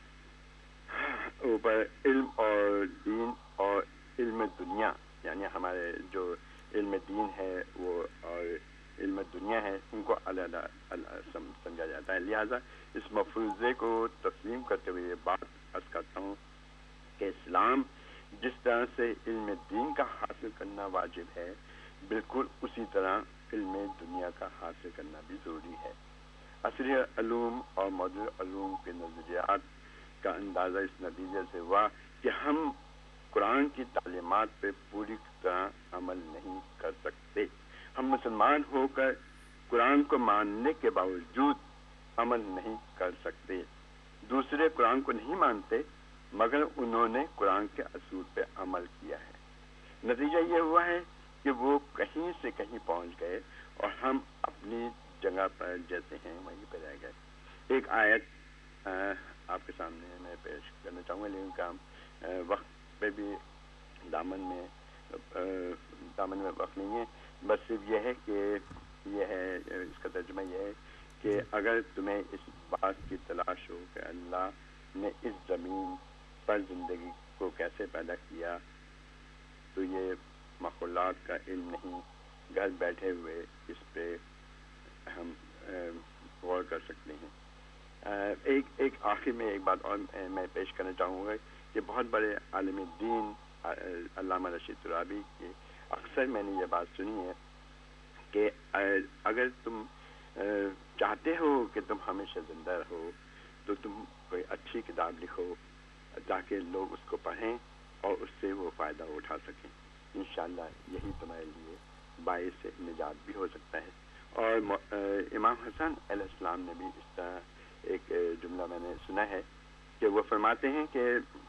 اوپر علم اور دین اور علم دنیا، یعنی ہمارے جو علم دین ہے وہ اور علم دنیا ہے، ان کو علیحدہ سمجھا جاتا ہے. لہذا اس مفروضے کو تسلیم کرتے ہوئے یہ بات عرض کرتا ہوں کہ اسلام جس طرح سے علم دین کا حاصل کرنا واجب ہے، بالکل اسی طرح علم دنیا کا حاصل کرنا بھی ضروری ہے. عصری علوم اور موجودہ علوم کے نظریات کا اندازہ اس نتیجے سے ہوا کہ ہم قرآن کی تعلیمات پہ پوری طرح عمل نہیں کر سکتے. ہم مسلمان ہو کر قرآن کو ماننے کے باوجود عمل نہیں کر سکتے. دوسرے قرآن کو نہیں مانتے مگر انہوں نے قرآن کے اصول پہ عمل کیا ہے. نتیجہ یہ ہوا ہے کہ وہ کہیں سے کہیں پہنچ گئے اور ہم اپنی جگہ پر جیسے ہیں وہیں پہ رہ گئے. ایک آیت آپ کے سامنے میں پیش کرنا چاہوں گا، لیکن کام وقت پہ بھی دامن میں وقت نہیں ہے. بس صرف یہ ہے کہ یہ ہے، اس کا ترجمہ یہ ہے کہ اگر تمہیں اس بات کی تلاش ہو کہ اللہ نے اس زمین پر زندگی کو کیسے پیدا کیا، تو یہ مخلوقات کا علم نہیں. گھر بیٹھے ہوئے اس پہ ہم غور کر سکتے ہیں. ایک آخر میں ایک بات اور میں پیش کرنا چاہوں گا کہ بہت بڑے عالم دین علامہ رشید ترابی کے اکثر میں نے یہ بات سنی ہے کہ اگر تم چاہتے ہو کہ تم ہمیشہ زندہ رہو تو تم کوئی اچھی کتاب لکھو تاکہ لوگ اس کو پڑھیں اور اس سے وہ فائدہ اٹھا سکیں. انشاءاللہ یہی تمہارے لیے باعث نجات بھی ہو سکتا ہے. اور امام حسن علیہ السلام نے بھی اس طرح ایک جملہ میں نے سنا ہے کہ وہ فرماتے ہیں کہ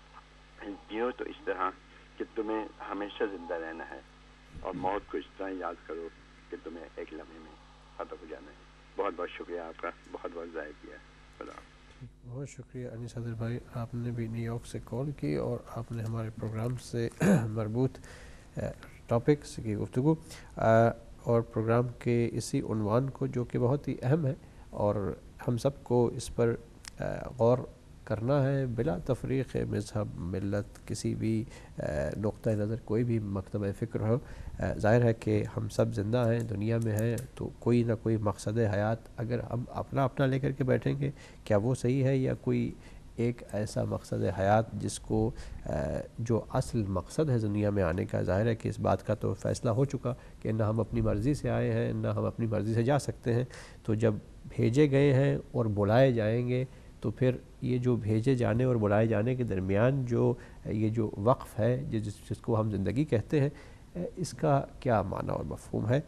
جیو تو اس طرح کہ تمہیں ہمیشہ زندہ رہنا ہے، اور موت کو اس طرح یاد کرو کہ تمہیں ایک لمحے میں ختم ہو جانا ہے. بہت بہت شکریہ آپ کا، بہت بہت ضائع کیا. خدا. بہت شکریہ انیس صدر بھائی، آپ نے بھی نیو یارک سے کال کی اور آپ نے ہمارے پروگرام سے مربوط ٹاپکس کی گفتگو اور پروگرام کے اسی عنوان کو جو کہ بہت ہی اہم ہے اور ہم سب کو اس پر غور کرنا ہے بلا تفریق مذہب، ملت، کسی بھی نقطہ نظر، کوئی بھی مکتبہ فکر ہو. ظاہر ہے کہ ہم سب زندہ ہیں، دنیا میں ہیں، تو کوئی نہ کوئی مقصد حیات اگر ہم اپنا لے کر کے بیٹھیں گے، کیا وہ صحیح ہے، یا کوئی ایک ایسا مقصد حیات جس کو جو اصل مقصد ہے دنیا میں آنے کا. ظاہر ہے کہ اس بات کا تو فیصلہ ہو چکا کہ نہ ہم اپنی مرضی سے آئے ہیں نہ ہم اپنی مرضی سے جا سکتے ہیں. تو جب بھیجے گئے ہیں اور بلائے جائیں گے تو پھر یہ جو بھیجے جانے اور بلائے جانے کے درمیان جو یہ جو وقف ہے جس کو ہم زندگی کہتے ہیں، اس کا کیا معنی اور مفہوم ہے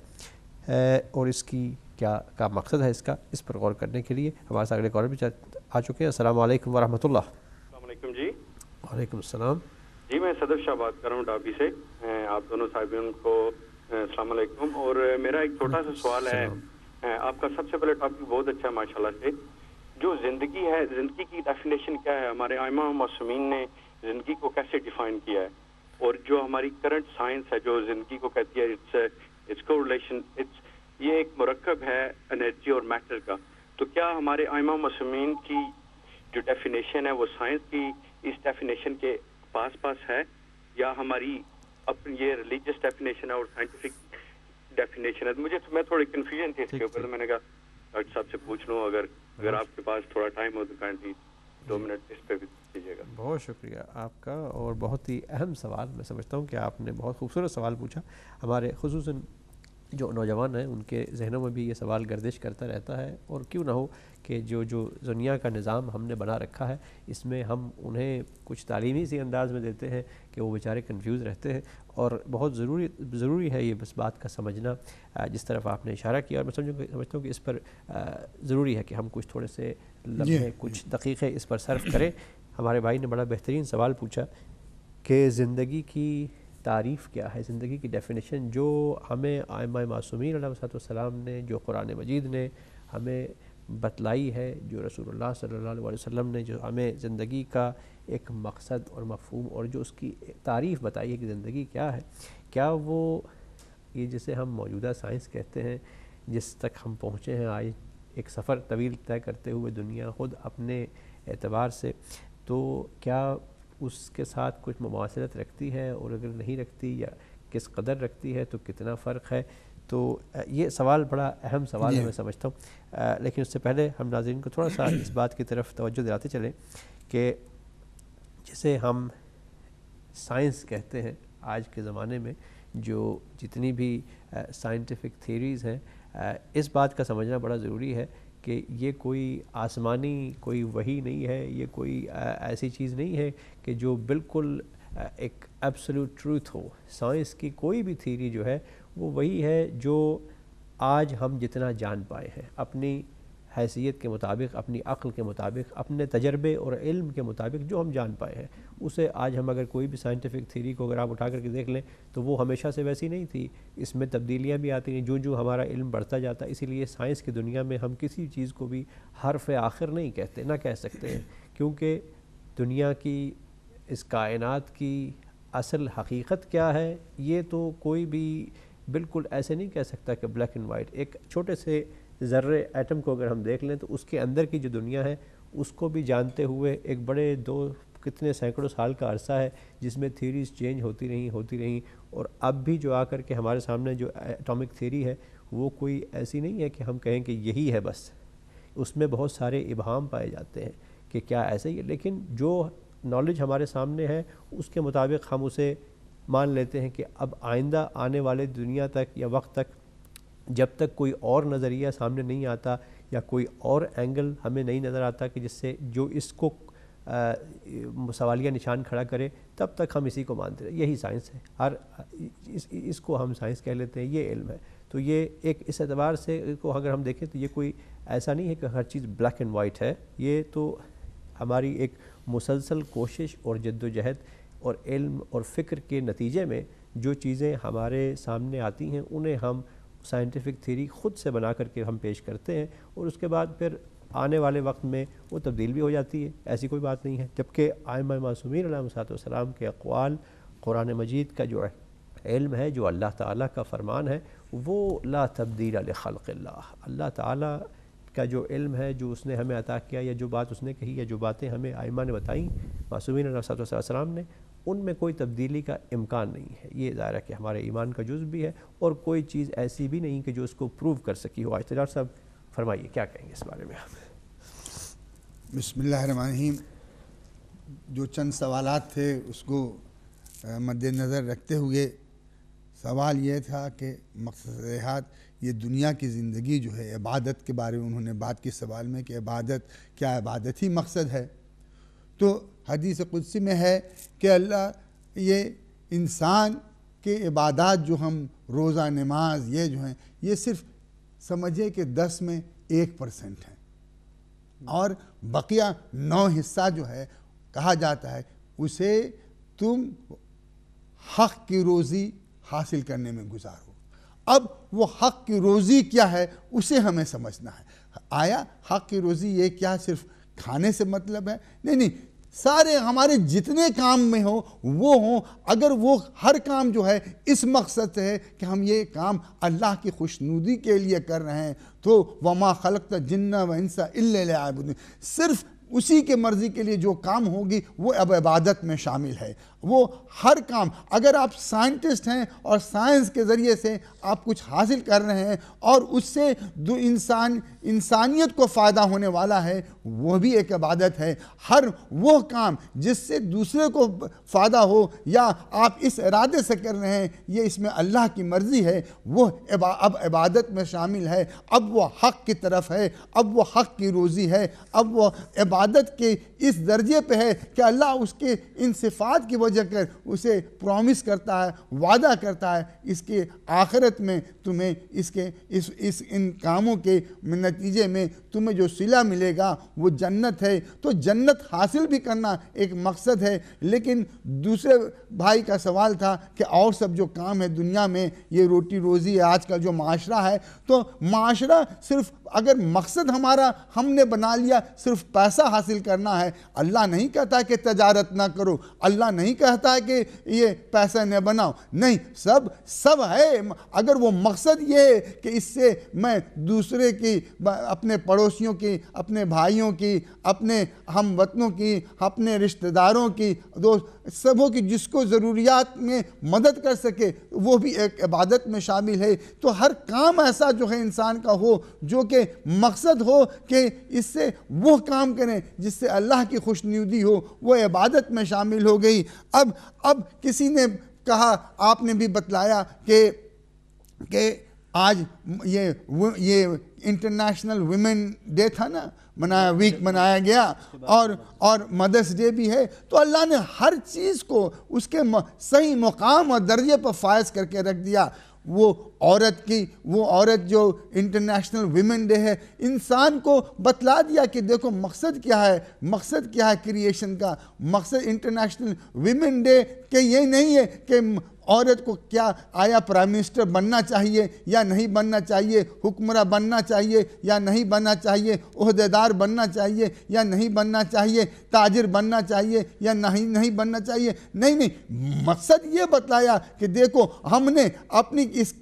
اور اس کی کیا مقصد ہے اس پر غور کرنے کے لیے ہمارے ساتھ اگلے کالر بھی آ چکے ہیں. السلام علیکم ورحمۃ اللہ. السلام علیکم جی. وعلیکم السلام جی میں صدف شاہ بات کر رہا ہوں ڈابی سے. آپ دونوں صاحبین کو السلام علیکم. اور میرا ایک چھوٹا سا سوال ہے. آپ کا سب سے پہلے ٹاپک بہت اچھا ہے ماشاءاللہ سے. جو زندگی ہے، زندگی کی ڈیفینیشن کیا ہے؟ ہمارے ائمہ معصومین نے زندگی کو کیسے ڈیفائن کیا ہے؟ اور جو ہماری کرنٹ سائنس ہے جو زندگی کو کہتی ہے اٹس کو ریلیشن، یہ ایک مرکب ہے انرجی اور میٹر کا. تو کیا ہمارے ائمہ معصومین کی جو ڈیفینیشن ہے وہ سائنس کی اس ڈیفینیشن کے پاس ہے، یا ہماری اپنی یہ ریلیجیس ڈیفینیشن ہے اور سائنٹیفک ڈیفینیشن ہے؟ میں تھوڑی کنفیوژن تھی اس کے اوپر، تو میں نے کہا ڈاکٹر صاحب سے پوچھ لوں. اگر آپ کے پاس تھوڑا ٹائم ہو تو کائنڈلی 2 منٹ اس پہ بھی دیجیے گا. بہت شکریہ آپ کا، اور بہت ہی اہم سوال. میں سمجھتا ہوں کہ آپ نے بہت خوبصورت سوال پوچھا. ہمارے خصوصاً جو نوجوان ہیں ان کے ذہنوں میں بھی یہ سوال گردش کرتا رہتا ہے، اور کیوں نہ ہو کہ جو دنیا کا نظام ہم نے بنا رکھا ہے اس میں ہم انہیں کچھ تعلیمی سی انداز میں دیتے ہیں کہ وہ بیچارے کنفیوز رہتے ہیں، اور بہت ضروری ہے یہ بس بات کا سمجھنا جس طرف آپ نے اشارہ کیا، اور میں سمجھتا ہوں کہ اس پر ضروری ہے کہ ہم کچھ تھوڑے سے لمحے کچھ دقیقے اس پر صرف کریں۔ ہمارے بھائی نے بڑا بہترین سوال پوچھا کہ زندگی کی تعریف کیا ہے، زندگی کی ڈیفینیشن جو ہمیں ائمہ معصومین علیہ السلام نے، جو قرآن مجید نے ہمیں بتلائی ہے، جو رسول اللہ صلی اللہ علیہ وسلم نے جو ہمیں زندگی کا ایک مقصد اور مفہوم اور جو اس کی تعریف بتائی ہے کہ زندگی کیا ہے، کیا وہ یہ جسے ہم موجودہ سائنس کہتے ہیں، جس تک ہم پہنچے ہیں آج ایک سفر طویل طے کرتے ہوئے دنیا خود اپنے اعتبار سے، تو کیا اس کے ساتھ کچھ مماثلت رکھتی ہے، اور اگر نہیں رکھتی یا کس قدر رکھتی ہے تو کتنا فرق ہے؟ تو یہ سوال بڑا اہم سوال ہے میں سمجھتا ہوں، لیکن اس سے پہلے ہم ناظرین کو تھوڑا سا اس بات کی طرف توجہ دلاتے چلیں کہ جسے ہم سائنس کہتے ہیں آج کے زمانے میں، جو جتنی بھی سائنٹیفک تھیریز ہیں، اس بات کا سمجھنا بڑا ضروری ہے کہ یہ کوئی آسمانی کوئی وحی نہیں ہے، یہ کوئی ایسی چیز نہیں ہے کہ جو بالکل ایک ایبسولوٹ ٹروتھ ہو۔ سائنس کی کوئی بھی تھیری جو ہے وہ وہی ہے جو آج ہم جتنا جان پائے ہیں، اپنی حیثیت کے مطابق، اپنی عقل کے مطابق، اپنے تجربے اور علم کے مطابق جو ہم جان پائے ہیں، اسے آج ہم اگر کوئی بھی سائنٹیفک تھیری کو اگر آپ اٹھا کر کے دیکھ لیں تو وہ ہمیشہ سے ویسی نہیں تھی، اس میں تبدیلیاں بھی آتی ہیں جو ہمارا علم بڑھتا جاتا ہے۔ اسی لیے سائنس کی دنیا میں ہم کسی چیز کو بھی حرف آخر نہیں کہتے، نہ کہہ سکتے ہیں، کیونکہ دنیا کی، اس کائنات کی اصل حقیقت کیا ہے یہ تو کوئی بھی بالکل ایسے نہیں کہہ سکتا کہ بلیک اینڈ وائٹ۔ ایک چھوٹے سے ذرے ایٹم کو اگر ہم دیکھ لیں تو اس کے اندر کی جو دنیا ہے اس کو بھی جانتے ہوئے ایک بڑے کتنے سینکڑوں سال کا عرصہ ہے جس میں تھیریز چینج ہوتی رہیں، اور اب بھی جو آ کر کے ہمارے سامنے جو ایٹامک تھیری ہے وہ کوئی ایسی نہیں ہے کہ ہم کہیں کہ یہی ہے بس، اس میں بہت سارے ابہام پائے جاتے ہیں کہ کیا ایسے ہی ہے، لیکن جو نالج ہمارے سامنے ہے اس کے مطابق ہم اسے مان لیتے ہیں کہ اب آئندہ آنے والے دنیا تک یا وقت تک جب تک کوئی اور نظریہ سامنے نہیں آتا یا کوئی اور اینگل ہمیں نہیں نظر آتا کہ جس سے جو اس کو سوالیہ نشان کھڑا کرے، تب تک ہم اسی کو مانتے رہے۔ یہی سائنس ہے، اس کو ہم سائنس کہہ لیتے ہیں، یہ علم ہے۔ تو یہ ایک اس اعتبار سے کو اگر ہم دیکھیں تو یہ کوئی ایسا نہیں ہے کہ ہر چیز بلیک اینڈ وائٹ ہے، یہ تو ہماری ایک مسلسل کوشش اور جد و جہد اور علم اور فکر کے نتیجے میں جو چیزیں ہمارے سامنے آتی ہیں انہیں ہم سائنٹیفک تھیری خود سے بنا کر کے ہم پیش کرتے ہیں، اور اس کے بعد پھر آنے والے وقت میں وہ تبدیل بھی ہو جاتی ہے، ایسی کوئی بات نہیں ہے۔ جبکہ ائمہ معصومین علیہ السلام کے اقوال، قرآن مجید کا جو علم ہے، جو اللہ تعالیٰ کا فرمان ہے، وہ لا تبدیل لخلق اللہ، اللہ تعالیٰ کا جو علم ہے، جو اس نے ہمیں عطا کیا، یا جو بات اس نے کہی، یا جو باتیں ہمیں ائمہ نے بتائیں معصومین علیہ السلام نے، ان میں کوئی تبدیلی کا امکان نہیں ہے۔ یہ ظاہر ہے کہ ہمارے ایمان کا جزء بھی ہے، اور کوئی چیز ایسی بھی نہیں کہ جو اس کو پروو کر سکی ہو۔ ڈاکٹر صاحب فرمائیے کیا کہیں گے اس بارے میں آپ؟ بسم اللہ الرحمن الرحیم۔ جو چند سوالات تھے اس کو مد نظر رکھتے ہوئے سوال یہ تھا کہ مقصد حیات، یہ دنیا کی زندگی جو ہے، عبادت کے بارے میں انہوں نے بات کی سوال میں کہ عبادت کیا، عبادت ہی مقصد ہے؟ تو حدیث قدسی میں ہے کہ اللہ یہ انسان کے عبادات جو ہم روزہ، نماز، یہ جو ہیں، یہ صرف سمجھے کہ 10 میں 1% ہیں، اور بقیہ 9 حصہ جو ہے کہا جاتا ہے اسے تم حق کی روزی حاصل کرنے میں گزارو۔ اب وہ حق کی روزی کیا ہے اسے ہمیں سمجھنا ہے۔ آیا حق کی روزی یہ کیا صرف کھانے سے مطلب ہے؟ نہیں، سارے ہمارے جتنے کام میں ہوں وہ ہوں، اگر وہ ہر کام جو ہے اس مقصد سے ہے کہ ہم یہ کام اللہ کی خوشنودی کے لیے کر رہے ہیں، تو وما خلقت الجن والانس الا لیعبدون، صرف اسی کے مرضی کے لیے جو کام ہوگی وہ اب عبادت میں شامل ہے۔ وہ ہر کام، اگر آپ سائنٹسٹ ہیں اور سائنس کے ذریعے سے آپ کچھ حاصل کر رہے ہیں اور اس سے انسانیت کو فائدہ ہونے والا ہے، وہ بھی ایک عبادت ہے۔ ہر وہ کام جس سے دوسرے کو فائدہ ہو یا آپ اس ارادے سے کر رہے ہیں یہ اس میں اللہ کی مرضی ہے، وہ اب عبادت میں شامل ہے۔ اب وہ حق کی طرف ہے، اب وہ حق کی روزی ہے، اب وہ عبادت کے اس درجے پہ ہے کہ اللہ اس کے ان صفات کی وجہ کر اسے پرومس کرتا ہے، وعدہ کرتا ہے اس کے آخرت میں تمہیں ان کاموں کے نتیجے میں تمہیں جو صلہ ملے گا وہ جنت ہے۔ تو جنت حاصل بھی کرنا ایک مقصد ہے، لیکن دوسرے بھائی کا سوال تھا کہ اور سب جو کام ہے دنیا میں، یہ روٹی روزی ہے، آج کا جو معاشرہ ہے، تو معاشرہ صرف اگر مقصد ہمارا ہم نے بنا لیا صرف پیسہ حاصل کرنا ہے، اللہ نہیں کہتا کہ تجارت نہ کرو، اللہ نہیں کہتا ہے کہ یہ پیسہ نہ بناؤ، نہیں، سب ہے۔ اگر وہ مقصد یہ ہے کہ اس سے میں دوسرے کی، اپنے پڑوسیوں کی، اپنے بھائیوں کی، اپنے ہم وطنوں کی، اپنے رشتہ داروں کی، سبوں کی جس کو ضروریات میں مدد کر سکے، وہ بھی ایک عبادت میں شامل ہے۔ تو ہر کام ایسا جو ہے انسان کا ہو جو کہ مقصد ہو کہ اس سے وہ کام کریں جس سے اللہ کی خوشنودی ہو، وہ عبادت میں شامل ہو گئی۔ اب کسی نے کہا، آپ نے بھی بتلایا کہ آج یہ انٹرنیشنل ویمن ڈے تھا نا، ویک منایا گیا، اور مدرس ڈے بھی ہے، تو اللہ نے ہر چیز کو اس کے صحیح مقام اور درجے پر فائز کر کے رکھ دیا۔ وہ عورت جو انٹرنیشنل ویمن ڈے ہے، انسان کو بتلا دیا کہ دیکھو مقصد کیا ہے کریشن کا۔ مقصد انٹرنیشنل ویمن ڈے کہ یہ نہیں ہے کہ عورت کو کیا آیا پرائم منسٹر بننا چاہیے یا نہیں بننا چاہیے، حکمراں بننا چاہیے یا نہیں بننا چاہیے، عہدیدار بننا چاہیے یا نہیں بننا چاہیے، تاجر بننا چاہیے یا نہیں بننا چاہیے، نہیں، مقصد یہ بتلایا کہ دیکھو ہم نے اپنی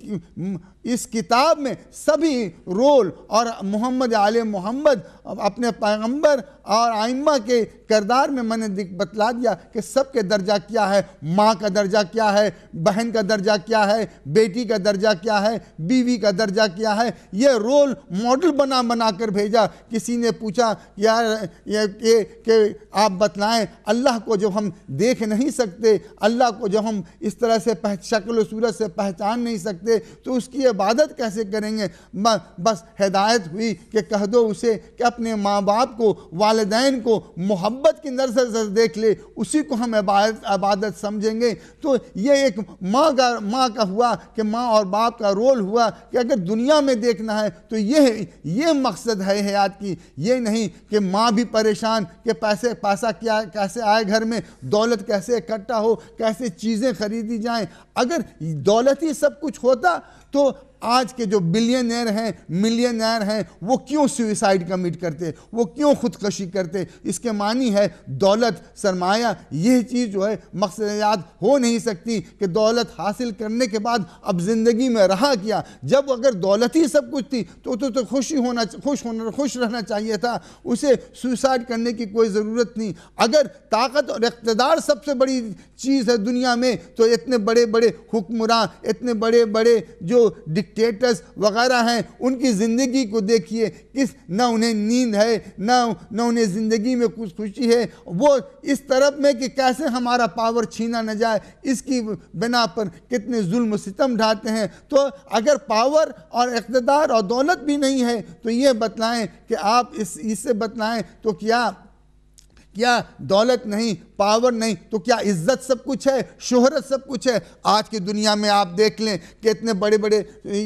اس کتاب میں سبھی رول، اور محمد آل محمد اپنے پیغمبر اور ائمہ کے کردار میں نے بتلا دیا کہ سب کے درجہ کیا ہے، ماں کا درجہ کیا ہے، بہن کا درجہ کیا ہے، بیٹی کا درجہ کیا ہے، بیوی کا درجہ کیا ہے۔ یہ رول ماڈل بنا کر بھیجا۔ کسی نے پوچھا یار کہ آپ بتلائیں، اللہ کو جو ہم دیکھ نہیں سکتے، اللہ کو جو ہم اس طرح سے شکل و صورت سے پہچان نہیں سکتے، تو اس کی عبادت کیسے کریں گے؟ بس ہدایت ہوئی کہ کہہ دو اسے کہ اپنے ماں باپ کو، والدین کو محبت کی نظر سے دیکھ لے، اسی کو ہم عبادت سمجھیں گے۔ تو یہ ایک ماں کا ہوا کہ ماں اور باپ کا رول ہوا کہ اگر دنیا میں دیکھنا ہے تو یہ مقصد ہے حیات کی، یہ نہیں کہ ماں بھی پریشان کہ پیسہ کیسے آئے گھر میں، دولت کیسے اکٹھا ہو، کیسے چیزیں خریدی جائیں۔ اگر دولت ہی سب کچھ ہوتا تو آج کے جو بلینئر ہیں، ملینئر ہیں، وہ کیوں سوئسائڈ کمٹ کرتے، وہ کیوں خودکشی کرتے؟ اس کے معنی ہے دولت، سرمایہ، یہ چیز جو ہے مقصد حیات ہو نہیں سکتی کہ دولت حاصل کرنے کے بعد اب زندگی میں رہا کیا۔ جب اگر دولت ہی سب کچھ تھی تو خوش رہنا چاہیے تھا، اسے سوئسائڈ کرنے کی کوئی ضرورت نہیں۔ اگر طاقت اور اقتدار سب سے بڑی چیز ہے دنیا میں، تو اتنے بڑے بڑے حکمراں، اتنے بڑے بڑے جو ڈکٹیٹرز وغیرہ ہیں، ان کی زندگی کو دیکھیے، نہ انہیں نیند ہے، نہ انہیں زندگی میں کچھ خوشی ہے، وہ اس طرف میں کہ کیسے ہمارا پاور چھینا نہ جائے، اس کی بنا پر کتنے ظلم و ستم ڈھاتے ہیں۔ تو اگر پاور اور اقتدار اور دولت بھی نہیں ہے تو یہ بتلائیں کہ آپ اس سے بتلائیں تو کیا دولت نہیں، پاور نہیں، تو کیا عزت سب کچھ ہے، شہرت سب کچھ ہے؟ آج کی دنیا میں آپ دیکھ لیں کہ اتنے بڑے بڑے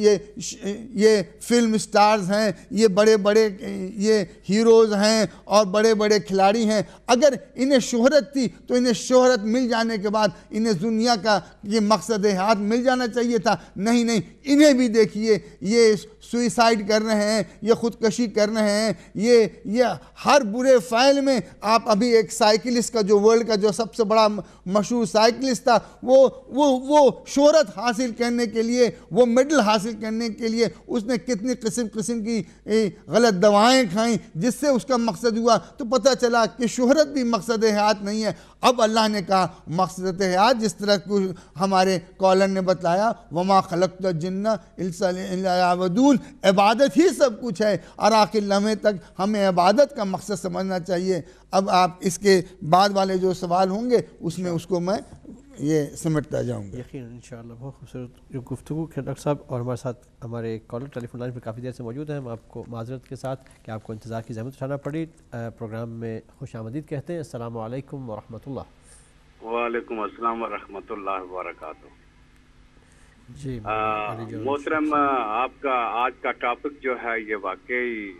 یہ فلم سٹارز ہیں، یہ بڑے بڑے یہ ہیروز ہیں اور بڑے بڑے کھلاڑی ہیں، اگر انہیں شہرت تھی تو انہیں شہرت مل جانے کے بعد انہیں دنیا کا یہ مقصد حیات مل جانا چاہیے تھا۔ نہیں، انہیں بھی دیکھیے، یہ سوئسائڈ کر رہے ہیں، یہ خودکشی کر رہے ہیں، یہ ہر برے فعل میں آپ اب ابھی ایک سائیکلسٹ کا جو ورلڈ کا جو سب سے بڑا مشہور سائیکلسٹ تھا، وہ شہرت حاصل کرنے کے لیے، وہ میڈل حاصل کرنے کے لیے اس نے کتنی قسم کی غلط دوائیں کھائیں جس سے اس کا مقصد ہوا، تو پتہ چلا کہ شہرت بھی مقصد حیات نہیں ہے۔ اب اللہ نے کہا مقصد حیات، جس طرح ہمارے کالر نے بتلایا، وما خلقت الجن الا لیعبدون، عبادت ہی سب کچھ ہے، اور آخر لمحے تک ہمیں عبادت کا مقصد سمجھنا چاہیے۔ اب آپ اس کے بعد والے جو سوال ہوں گے اس میں اس کو میں یہ سمٹتا جاؤں گا۔ یقیناً انشاءاللہ بہت خوبصورت گفتگو کہ ڈاکٹر صاحب، اور ہمارے ساتھ ہمارے کالر ٹیلی فون لائن پہ کافی دیر سے موجود ہیں۔ ہم آپ کو معذرت کے ساتھ کہ آپ کو انتظار کی زحمت اٹھانا پڑی، پروگرام میں خوش آمدید کہتے ہیں۔ السلام علیکم ورحمۃ اللہ۔ وعلیکم السلام ورحمۃ اللہ وبرکاتہ۔ جی محترم، آپ کا آج کا ٹاپک جو ہے یہ واقعی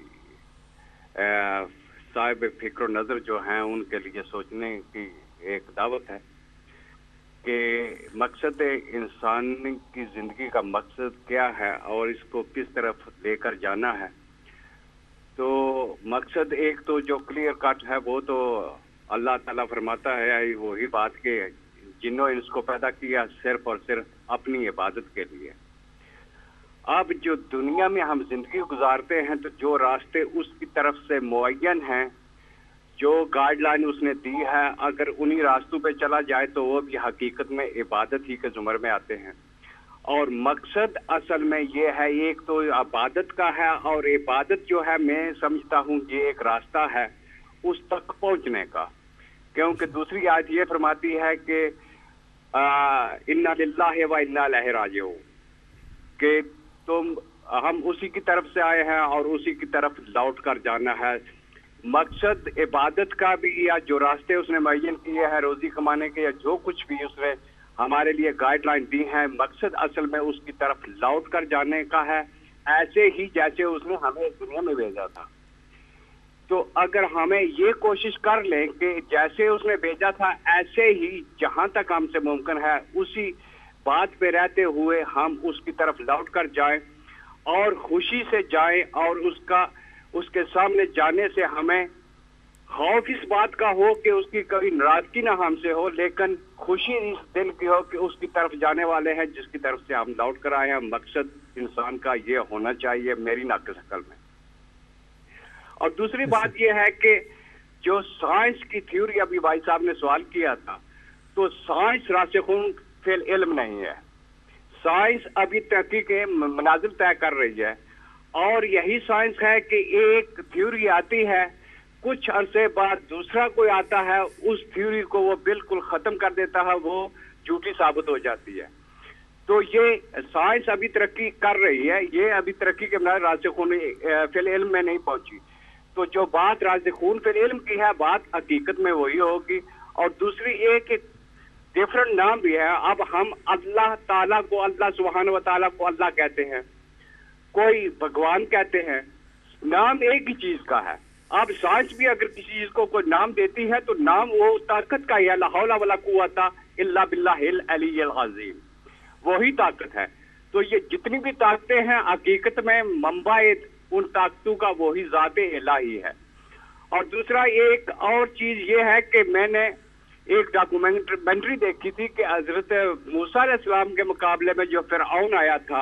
صاحب فکر و نظر جو ہیں ان کے لیے سوچنے کی ایک دعوت ہے کہ مقصد انسان کی زندگی کا مقصد کیا ہے اور اس کو کس طرف لے کر جانا ہے۔ تو مقصد ایک تو جو کلیئر کٹ ہے وہ تو اللہ تعالیٰ فرماتا ہے وہی بات کہ جنوں انس کو پیدا کیا صرف اور صرف اپنی عبادت کے لیے۔ اب جو دنیا میں ہم زندگی گزارتے ہیں تو جو راستے اس کی طرف سے معین ہیں، جو گائیڈ لائن اس نے دی ہے، اگر انہی راستوں پہ چلا جائے تو وہ بھی حقیقت میں عبادت ہی کے زمر میں آتے ہیں۔ اور مقصد اصل میں یہ ہے، ایک تو عبادت کا ہے، اور عبادت جو ہے میں سمجھتا ہوں یہ ایک راستہ ہے اس تک پہنچنے کا، کیونکہ دوسری آیت یہ فرماتی ہے کہ انا للہ و انا الیہ راجعون، کہ ہم اسی کی طرف سے آئے ہیں اور اسی کی طرف لوٹ کر جانا ہے۔ مقصد عبادت کا بھی، یا جو راستے اس نے معین کیے ہیں روزی کمانے کے، یا جو کچھ بھی اس نے ہمارے لیے گائیڈ لائن دی ہیں، مقصد اصل میں اس کی طرف لوٹ کر جانے کا ہے، ایسے ہی جیسے اس نے ہمیں اس دنیا میں بھیجا تھا۔ تو اگر ہمیں یہ کوشش کر لیں کہ جیسے اس نے بھیجا تھا ایسے ہی جہاں تک ہم سے ممکن ہے اسی بات پہ رہتے ہوئے ہم اس کی طرف لوٹ کر جائیں اور خوشی سے جائیں، اور اس کے سامنے جانے سے ہمیں خوف اس بات کا ہو کہ اس کی کبھی ناراضگی نہ ہم سے ہو، لیکن خوشی اس دل کی ہو کہ اس کی طرف جانے والے ہیں جس کی طرف سے ہم لوٹ کر آئے ہیں۔ مقصد انسان کا یہ ہونا چاہیے میری ناقص عقل میں۔ اور دوسری بات یہ ہے کہ جو سائنس کی تھیوری ابھی بھائی صاحب نے سوال کیا تھا، تو سائنس راسخون فی العلم نہیں ہے۔ سائنس ابھی تحقیق منازل طے کر رہی ہے، اور یہی سائنس ہے کہ ایک تھیوری آتی ہے، کچھ عرصے بعد دوسرا کوئی آتا ہے، اس تھیوری کو وہ بالکل ختم کر دیتا ہے، وہ جھوٹی ثابت ہو جاتی ہے۔ تو یہ سائنس ابھی ترقی کر رہی ہے، یہ ابھی ترقی کے منازل راسخون فی العلم میں نہیں پہنچی۔ تو جو بات راسخون فی العلم کی ہے، بات حقیقت میں وہی ہوگی۔ اور دوسری ایک ڈیفرنٹ نام بھی ہے۔ اب ہم اللہ تعالیٰ کو، اللہ سبحانہ و تعالیٰ کو اللہ کہتے ہیں، کوئی بھگوان کہتے ہیں، نام ایک ہی چیز کا ہے۔ اب سائنس بھی اگر کسی چیز کو کوئی نام دیتی ہے تو نام وہ طاقت کا ہی ہے، لا حول ولا قوت الا باللہ العلی العظیم، وہی طاقت ہے۔ تو یہ جتنی بھی طاقتیں ہیں حقیقت میں منبع ان طاقتوں کا وہی ذات الہی ہے۔ اور دوسرا ایک اور چیز یہ ہے کہ میں نے ایک ڈاکومنٹری دیکھی تھی کہ حضرت موسیٰ علیہ السلام کے مقابلے میں جو فرعون آیا تھا،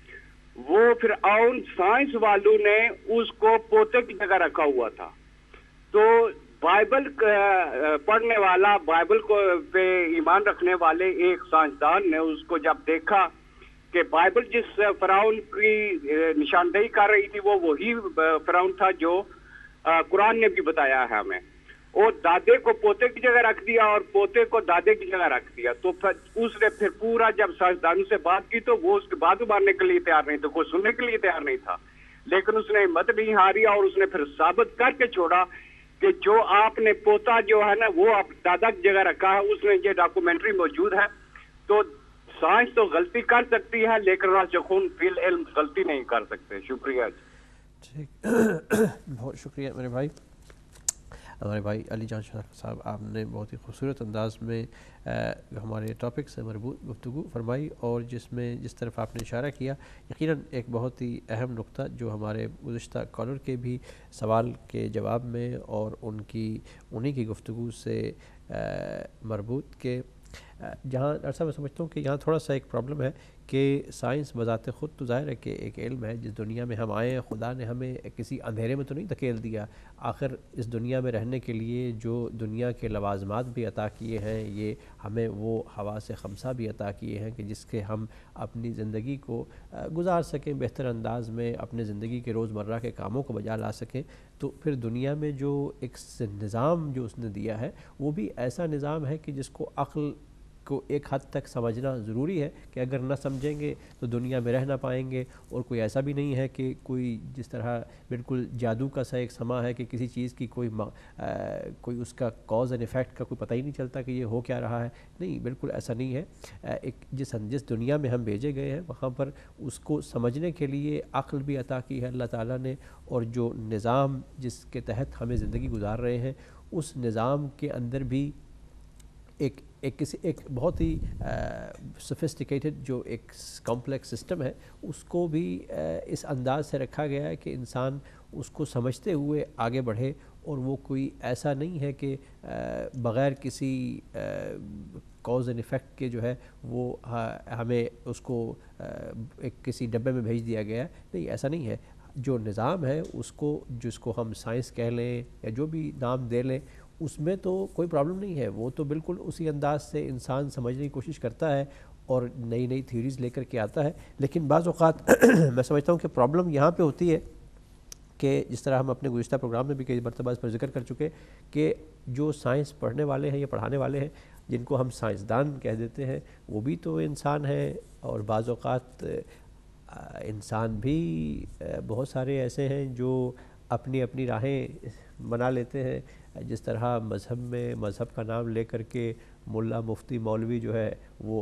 وہ فرعون سائنس والوں نے اس کو پوتے کی جگہ رکھا ہوا تھا۔ تو بائبل پڑھنے والا، بائبل کو پہ ایمان رکھنے والے ایک سائنسدان نے اس کو جب دیکھا کہ بائبل جس فرعون کی نشاندہی کر رہی تھی وہ وہی فرعون تھا جو قرآن نے بھی بتایا ہے ہمیں، وہ دادے کو پوتے کی جگہ رکھ دیا اور پوتے کو دادے کی جگہ رکھ دیا۔ تو اس نے پھر پورا جب سائنسدانوں سے بات کی تو وہ اس کے بات ماننے کے لیے تیار نہیں تھا، کوئی سننے کے لیے تیار نہیں تھا، لیکن اس نے ہمت نہیں ہاری اور اس نے پھر ثابت کر کے چھوڑا کہ جو آپ نے پوتا جو ہے نا وہ آپ دادا کی جگہ رکھا ہے۔ اس میں یہ ڈاکومنٹری موجود ہے۔ تو سائنس تو غلطی کر سکتی ہے لیکن راسخون فی العلم غلطی نہیں کر سکتے۔ شکریہ۔ ٹھیک، بہت شکریہ میرے بھائی۔ ہمارے بھائی علی جان شاہ صاحب، آپ نے بہت ہی خوبصورت انداز میں ہمارے ٹاپک سے مربوط گفتگو فرمائی، اور جس طرف آپ نے اشارہ کیا یقیناً ایک بہت ہی اہم نقطہ جو ہمارے گزشتہ کالر کے بھی سوال کے جواب میں اور انہی کی گفتگو سے مربوط کہ جہاں ایسا میں سمجھتا ہوں کہ یہاں تھوڑا سا ایک پرابلم ہے کہ سائنس بذات خود تو ظاہر ہے کہ ایک علم ہے، جس دنیا میں ہم آئے ہیں خدا نے ہمیں کسی اندھیرے میں تو نہیں دھکیل دیا، آخر اس دنیا میں رہنے کے لیے جو دنیا کے لوازمات بھی عطا کیے ہیں، یہ ہمیں وہ حواس خمسہ بھی عطا کیے ہیں کہ جس کے ہم اپنی زندگی کو گزار سکیں بہتر انداز میں، اپنے زندگی کے روزمرہ کے کاموں کو بجا لا سکیں۔ تو پھر دنیا میں جو ایک نظام جو اس نے دیا ہے وہ بھی ایسا نظام ہے کہ جس کو عقل کو ایک حد تک سمجھنا ضروری ہے کہ اگر نہ سمجھیں گے تو دنیا میں رہ نہ پائیں گے، اور کوئی ایسا بھی نہیں ہے کہ کوئی جس طرح بالکل جادو کا سا ایک سما ہے کہ کسی چیز کی کوئی اس کا کاز اینڈ ایفیکٹ کا کوئی پتہ ہی نہیں چلتا کہ یہ ہو کیا رہا ہے، نہیں بالکل ایسا نہیں ہے۔ ایک جس دنیا میں ہم بھیجے گئے ہیں وہاں پر اس کو سمجھنے کے لیے عقل بھی عطا کی ہے اللہ تعالیٰ نے، اور جو نظام جس کے تحت ہمیں زندگی گزار رہے ہیں اس نظام کے اندر بھی ایک بہت ہی سوفسٹیکیٹڈ جو ایک کمپلیکس سسٹم ہے اس کو بھی اس انداز سے رکھا گیا ہے کہ انسان اس کو سمجھتے ہوئے آگے بڑھے، اور وہ کوئی ایسا نہیں ہے کہ بغیر کسی کاز اینڈ ایفیکٹ کے جو ہے وہ ہمیں اس کو ایک کسی ڈبے میں بھیج دیا گیا ہے، نہیں ایسا نہیں ہے۔ جو نظام ہے اس کو جس کو ہم سائنس کہہ لیں یا جو بھی نام دے لیں اس میں تو کوئی پرابلم نہیں ہے، وہ تو بالکل اسی انداز سے انسان سمجھنے کی کوشش کرتا ہے اور نئی تھیوریز لے کر کے آتا ہے، لیکن بعض اوقات میں سمجھتا ہوں کہ پرابلم یہاں پہ ہوتی ہے کہ جس طرح ہم اپنے گزشتہ پروگرام میں بھی کئی مرتبہ اس پر ذکر کر چکے کہ جو سائنس پڑھنے والے ہیں یا پڑھانے والے ہیں جن کو ہم سائنسدان کہہ دیتے ہیں وہ بھی تو انسان ہیں، اور بعض اوقات انسان بھی بہت سارے ایسے ہیں جو اپنی راہیں بنا لیتے ہیں، جس طرح مذہب میں مذہب کا نام لے کر کے ملا مفتی مولوی جو ہے وہ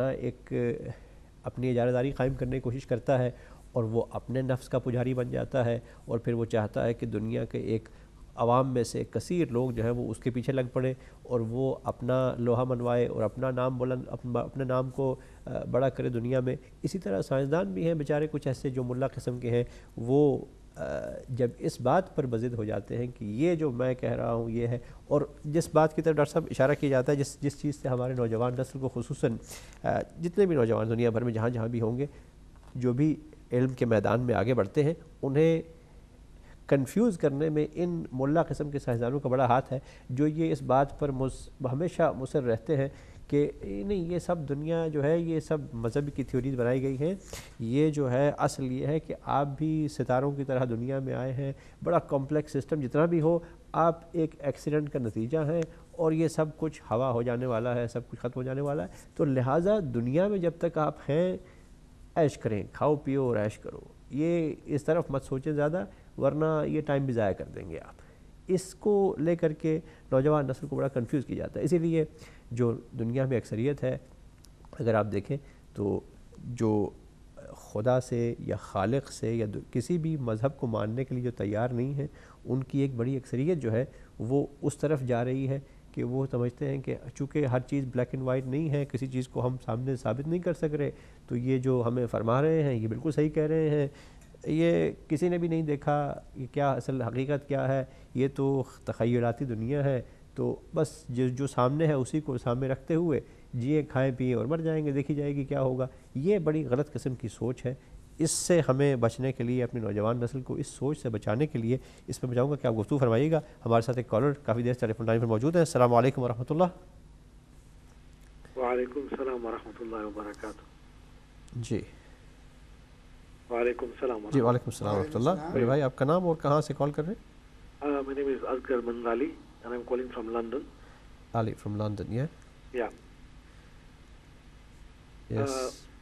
اپنی اجارہ داری قائم کرنے کی کوشش کرتا ہے، اور وہ اپنے نفس کا پجاری بن جاتا ہے، اور پھر وہ چاہتا ہے کہ دنیا کے ایک عوام میں سے کثیر لوگ جو ہیں وہ اس کے پیچھے لگ پڑے اور وہ اپنا لوہا منوائے اور اپنا نام بلند اپنے نام کو بڑا کرے دنیا میں۔ اسی طرح سائنسدان بھی ہیں بیچارے کچھ ایسے جو ملا قسم کے ہیں، وہ جب اس بات پر بضد ہو جاتے ہیں کہ یہ جو میں کہہ رہا ہوں یہ ہے، اور جس بات کی طرف ڈاکٹر صاحب اشارہ کیا جاتا ہے جس چیز سے ہمارے نوجوان نسل کو خصوصاً جتنے بھی نوجوان دنیا بھر میں جہاں بھی ہوں گے جو بھی علم کے میدان میں آگے بڑھتے ہیں انہیں کنفیوز کرنے میں ان ملا قسم کے سائنسدانوں کا بڑا ہاتھ ہے، جو یہ اس بات پر ہمیشہ مصر رہتے ہیں کہ نہیں یہ سب دنیا جو ہے یہ سب مذہب کی تھیوریز بنائی گئی ہیں، یہ جو ہے اصل یہ ہے کہ آپ بھی ستاروں کی طرح دنیا میں آئے ہیں، بڑا کمپلیکس سسٹم جتنا بھی ہو آپ ایک ایکسیڈنٹ کا نتیجہ ہیں، اور یہ سب کچھ ہوا ہو جانے والا ہے، سب کچھ ختم ہو جانے والا ہے، تو لہٰذا دنیا میں جب تک آپ ہیں عیش کریں، کھاؤ پیو اور عیش کرو، یہ اس طرف مت سوچیں زیادہ ورنہ یہ ٹائم بھی ضائع کر دیں گے آپ۔ اس کو لے کر کے نوجوان نسل کو بڑا کنفیوز کیا جاتا ہے، اسی لیے جو دنیا میں اکثریت ہے اگر آپ دیکھیں تو جو خدا سے یا خالق سے یا کسی بھی مذہب کو ماننے کے لیے جو تیار نہیں ہیں ان کی ایک بڑی اکثریت جو ہے وہ اس طرف جا رہی ہے کہ وہ سمجھتے ہیں کہ چونکہ ہر چیز بلیک اینڈ وائٹ نہیں ہے، کسی چیز کو ہم سامنے ثابت نہیں کر سک رہے، تو یہ جو ہمیں فرما رہے ہیں یہ بالکل صحیح کہہ رہے ہیں، یہ کسی نے بھی نہیں دیکھا، یہ کیا اصل حقیقت کیا ہے، یہ تو تخیلاتی دنیا ہے، تو بس جو سامنے ہے اسی کو سامنے رکھتے ہوئے جیے کھائیں پیئیں اور مر جائیں گے، دیکھی جائے گی کیا ہوگا۔ یہ بڑی غلط قسم کی سوچ ہے، اس سے ہمیں بچنے کے لیے اپنی نوجوان نسل کو اس سوچ سے بچانے کے لیے اس میں چاہوں گا کہ آپ گفتگو فرمائیے گا۔ ہمارے ساتھ ایک کالر کافی دیر سے ٹیلی فون لائن پر موجود ہے۔ السلام علیکم ورحمۃ اللہ۔ وعلیکم السلام ورحمۃ اللہ وبرکاتہ۔ جی وعلیکم السلام۔ جی وعلیکم السلام ورحمۃ اللہ۔ میرے بھائی آپ کا نام اور کہاں سے کال کر رہے ہیں؟ My name is Asghar Mangali and I'm calling from London. Ali from London, yeah? Yeah. Yes.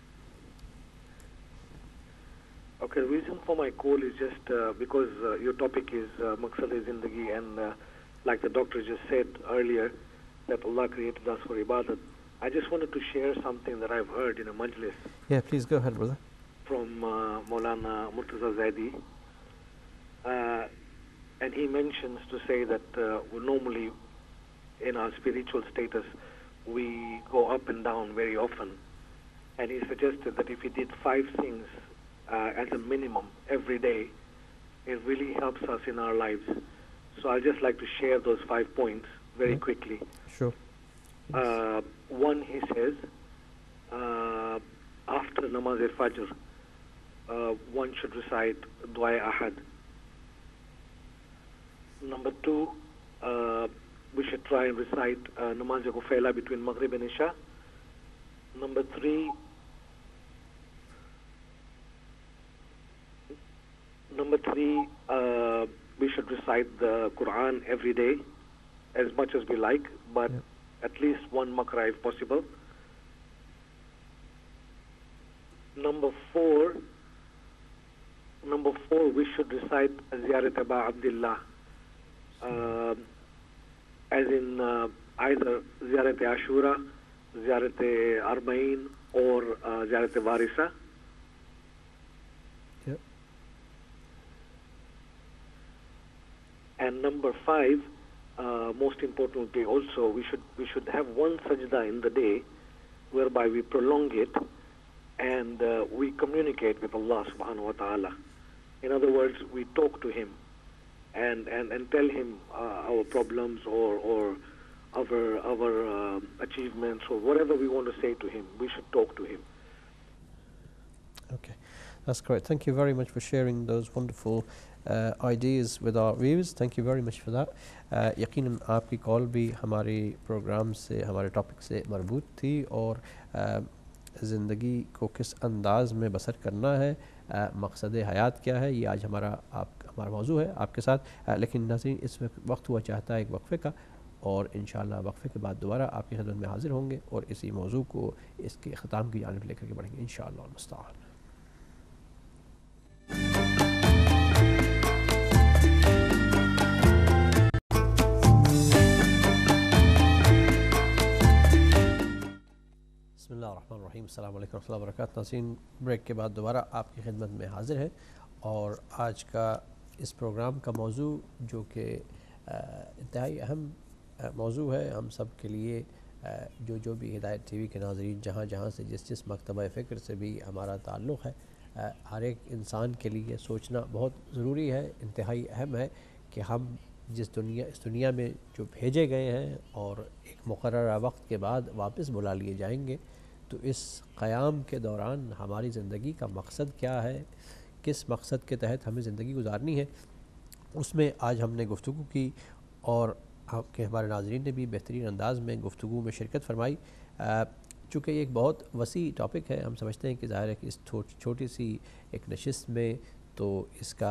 Okay, the reason for my call is just because your topic is Maqsad-e-Zindagi, and like the doctor just said earlier that Allah created us for ibadat. I just wanted to share something that I've heard in a majlis. Yeah, please go ahead, brother. From Maulana Murtaza Zaidi. and he mentions to say that normally in our spiritual status we go up and down very often, and he suggested that if we did 5 things as a minimum every day, it really helps us in our lives. So I'd just like to share those 5 points very quickly. Sure. One, he says, after Namaz al-Fajr, one should recite Dua Ahad. Number 2, we should try and recite Namaz al-Ghufaila between Maghrib and Isha. Number 3, we should recite the Quran every day, as much as we like, but at least 1 makra if possible. Number 4, we should recite Ziyarat Aba Abdullah, as in either Ziyarat Ashura, Ziyarat Arba'in, or Ziyarat Warisa. And number 5, most importantly also, we should have 1 sajda in the day whereby we prolong it and we communicate with Allah subhanahu wa ta'ala. In other words, we talk to him and tell him our problems or our achievements or whatever we want to say to him. We should talk to him. Okay, that's great. Thank you very much for sharing those wonderful ideas with our viewers. Thank you very much for that. یقیناً آپ کی کال بھی ہمارے programme سے، ہمارے topic سے مربوط تھی، اور زندگی کو کس انداز میں بسر کرنا ہے، مقصد حیات کیا ہے، یہ آج ہمارا موضوع ہے آپ کے ساتھ. لیکن ناظرین، اس وقت ہوا چاہتا ہے ایک وقفے کا، اور انشاءاللہ وقفے کے بعد دوبارہ آپ کی خدمت میں حاضر ہوں گے اور اسی موضوع کو اس کے ختام کی جانب لے کر کے بڑھیں گے انشاءاللہ المستعان. بسم اللہ الرحمن الرحیم. السلام علیکم ورحمۃ اللہ وبرکاتہ. ناظرین، بریک کے بعد دوبارہ آپ کی خدمت میں حاضر ہے، اور آج کا اس پروگرام کا موضوع جو کہ انتہائی اہم موضوع ہے ہم سب کے لیے، جو بھی ہدایت ٹی وی کے ناظرین جہاں سے جس مکتبہ فکر سے بھی ہمارا تعلق ہے، ہر ایک انسان کے لیے سوچنا بہت ضروری ہے، انتہائی اہم ہے کہ ہم اس دنیا میں جو بھیجے گئے ہیں اور ایک مقررہ وقت کے بعد واپس بلا لیے جائیں گے، تو اس قیام کے دوران ہماری زندگی کا مقصد کیا ہے، کس مقصد کے تحت ہمیں زندگی گزارنی ہے، اس میں آج ہم نے گفتگو کی، اور آپ کے ہمارے ناظرین نے بھی بہترین انداز میں گفتگو میں شرکت فرمائی. چونکہ یہ ایک بہت وسیع ٹاپک ہے، ہم سمجھتے ہیں کہ ظاہر ہے کہ اس چھوٹی سی ایک نشست میں تو اس کا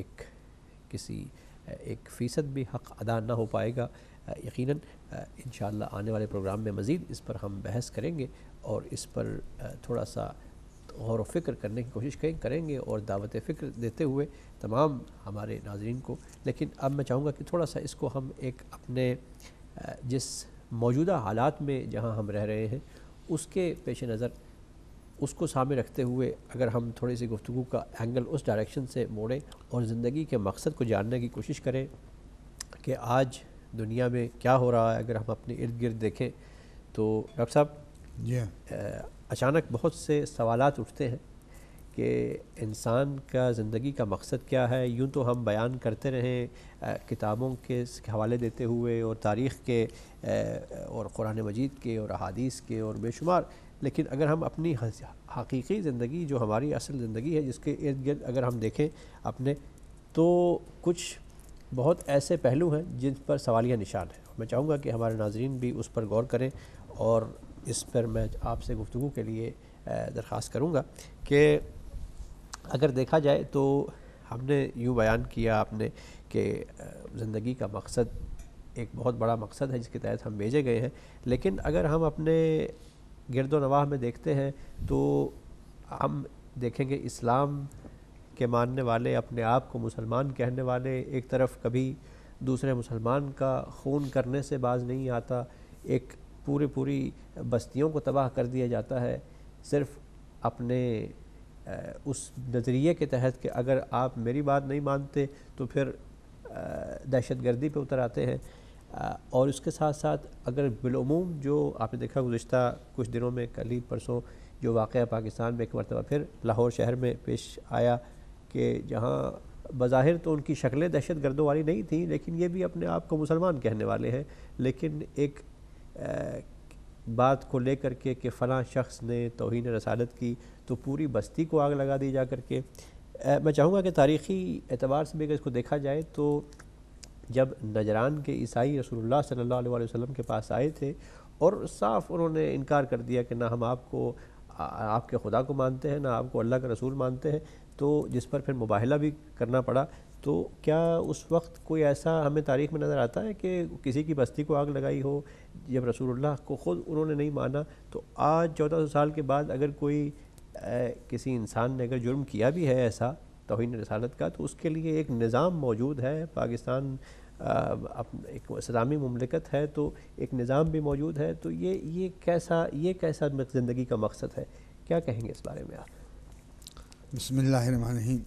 ایک فیصد بھی حق ادا نہ ہو پائے گا. یقیناً انشاءاللہ آنے والے پروگرام میں مزید اس پر ہم بحث کریں گے اور اس پر تھوڑا سا غور و فکر کرنے کی کوشش کریں گے اور دعوت فکر دیتے ہوئے تمام ہمارے ناظرین کو. لیکن اب میں چاہوں گا کہ تھوڑا سا اس کو ہم ایک اپنے جس موجودہ حالات میں جہاں ہم رہ رہے ہیں اس کے پیش نظر اس کو سامنے رکھتے ہوئے اگر ہم تھوڑی سی گفتگو کا اینگل اس ڈائریکشن سے موڑیں اور زندگی کے مقصد کو جاننے کی کوشش کریں کہ آج دنیا میں کیا ہو رہا ہے. اگر ہم اپنے ارد گرد دیکھیں تو ڈاکٹر صاحب اچانک بہت سے سوالات اٹھتے ہیں کہ انسان کا زندگی کا مقصد کیا ہے. یوں تو ہم بیان کرتے رہیں کتابوں کے حوالے دیتے ہوئے اور تاریخ کے اور قرآن مجید کے اور احادیث کے اور بے شمار، لیکن اگر ہم اپنی حقیقی زندگی جو ہماری اصل زندگی ہے جس کے ارد گرد اگر ہم دیکھیں اپنے، تو کچھ بہت ایسے پہلو ہیں جن پر سوالیہ نشان ہے. میں چاہوں گا کہ ہمارے ناظرین بھی اس پر غور کریں، اور اس پر میں آپ سے گفتگو کے لیے درخواست کروں گا کہ اگر دیکھا جائے تو ہم نے یوں بیان کیا آپ نے کہ زندگی کا مقصد ایک بہت بڑا مقصد ہے جس کے تحت ہم بھیجے گئے ہیں، لیکن اگر ہم اپنے گرد و نواح میں دیکھتے ہیں تو ہم دیکھیں گے اسلام کے ماننے والے، اپنے آپ کو مسلمان کہنے والے، ایک طرف کبھی دوسرے مسلمان کا خون کرنے سے باز نہیں آتا، ایک پوری بستیوں کو تباہ کر دیا جاتا ہے صرف اپنے اس نظریے کے تحت کہ اگر آپ میری بات نہیں مانتے تو پھر دہشت گردی پہ اتر آتے ہیں، اور اس کے ساتھ ساتھ اگر بالعموم جو آپ نے دیکھا گزشتہ کچھ دنوں میں کل ہی پرسوں جو واقعہ پاکستان میں ایک مرتبہ پھر لاہور شہر میں پیش آیا کہ جہاں بظاہر تو ان کی شکلیں دہشت گردوں والی نہیں تھیں، لیکن یہ بھی اپنے آپ کو مسلمان کہنے والے ہیں، لیکن ایک بات کو لے کر کے کہ فلاں شخص نے توہین رسالت کی تو پوری بستی کو آگ لگا دی جا کر کے۔ میں چاہوں گا کہ تاریخی اعتبار سے بھی اگر اس کو دیکھا جائے تو جب نجران کے عیسائی رسول اللہ صلی اللہ علیہ وسلم کے پاس آئے تھے اور صاف انہوں نے انکار کر دیا کہ نہ ہم آپ کے خدا کو مانتے ہیں، نہ آپ کو اللہ کا رسول مانتے ہیں، تو جس پر پھر مباہلہ بھی کرنا پڑا، تو کیا اس وقت کوئی ایسا ہمیں تاریخ میں نظر آتا ہے کہ کسی کی بستی کو آگ لگائی ہو جب رسول اللہ کو خود انہوں نے نہیں مانا؟ تو آج 1400 سال کے بعد اگر کوئی کسی انسان نے اگر جرم کیا بھی ہے ایسا توہین رسالت کا، تو اس کے لیے ایک نظام موجود ہے، پاکستان ایک اسلامی مملکت ہے تو ایک نظام بھی موجود ہے، تو یہ کیسا زندگی کا مقصد ہے؟ کیا کہیں گے اس بارے میں آپ؟ بسم اللہ الرحمن الرحیم۔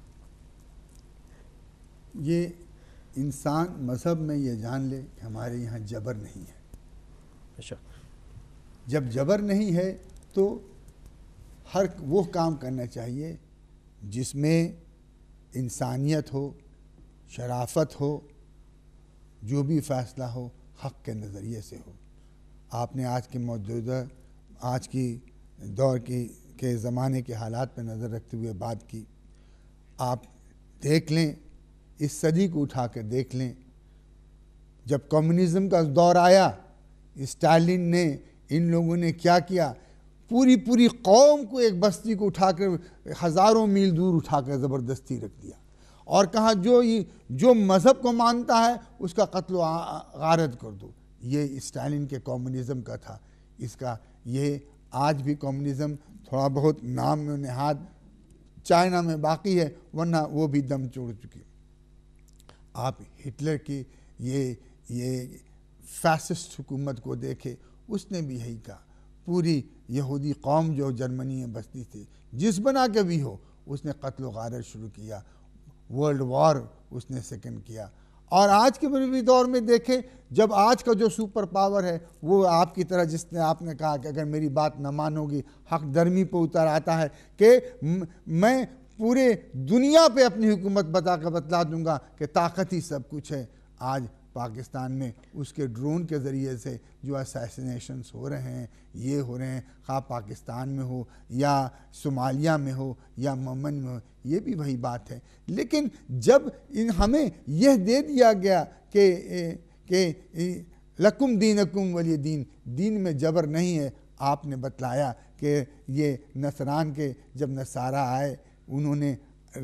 یہ انسان مذہب میں یہ جان لے کہ ہمارے یہاں جبر نہیں ہے۔ اچھا، جب جبر نہیں ہے تو ہر وہ کام کرنا چاہیے جس میں انسانیت ہو، شرافت ہو، جو بھی فیصلہ ہو حق کے نظریے سے ہو۔ آپ نے آج کے موجودہ آج کی دور کے زمانے کے حالات پہ نظر رکھتے ہوئے بات کی۔ آپ دیکھ لیں، اس صدی کو اٹھا کر دیکھ لیں، جب کمیونزم کا دور آیا، اسٹالن نے، ان لوگوں نے کیا کیا؟ پوری قوم کو، ایک بستی کو اٹھا کر ہزاروں میل دور اٹھا کر زبردستی رکھ دیا، اور کہا جو مذہب کو مانتا ہے اس کا قتل و غارت کر دو۔ یہ اسٹالن کے کمیونزم کا تھا۔ اس کا یہ آج بھی کمیونزم تھوڑا بہت نام و نہاد چائنا میں باقی ہے، ورنہ وہ بھی دم توڑ چکی۔ آپ ہٹلر کی یہ فیسسٹ حکومت کو دیکھے، اس نے بھی یہی کہا۔ پوری یہودی قوم جو جرمنی میں بستی تھی، جس بنا کے بھی ہو، اس نے قتل و غارت شروع کیا، ورلڈ وار اس نے سیکنڈ کیا۔ اور آج کے بھی دور میں دیکھیں، جب آج کا جو سپر پاور ہے وہ آپ کی طرح، جس نے آپ نے کہا کہ اگر میری بات نہ مانو گی، حق درمی پہ اتر آتا ہے کہ میں پورے دنیا پہ اپنی حکومت بتلا دوں گا کہ طاقت ہی سب کچھ ہے۔ آج پاکستان میں اس کے ڈرون کے ذریعے سے جو اسیسینیشنز ہو رہے ہیں، یہ ہو رہے ہیں، خواہ پاکستان میں ہو یا صومالیہ میں ہو یا یمن میں ہو، یہ بھی وہی بات ہے۔ لیکن جب ہمیں یہ دے دیا گیا کہ لکم دینکم ولی دین، دین میں جبر نہیں ہے، آپ نے بتلایا کہ یہ نصران کے جب نصارہ آئے، انہوں نے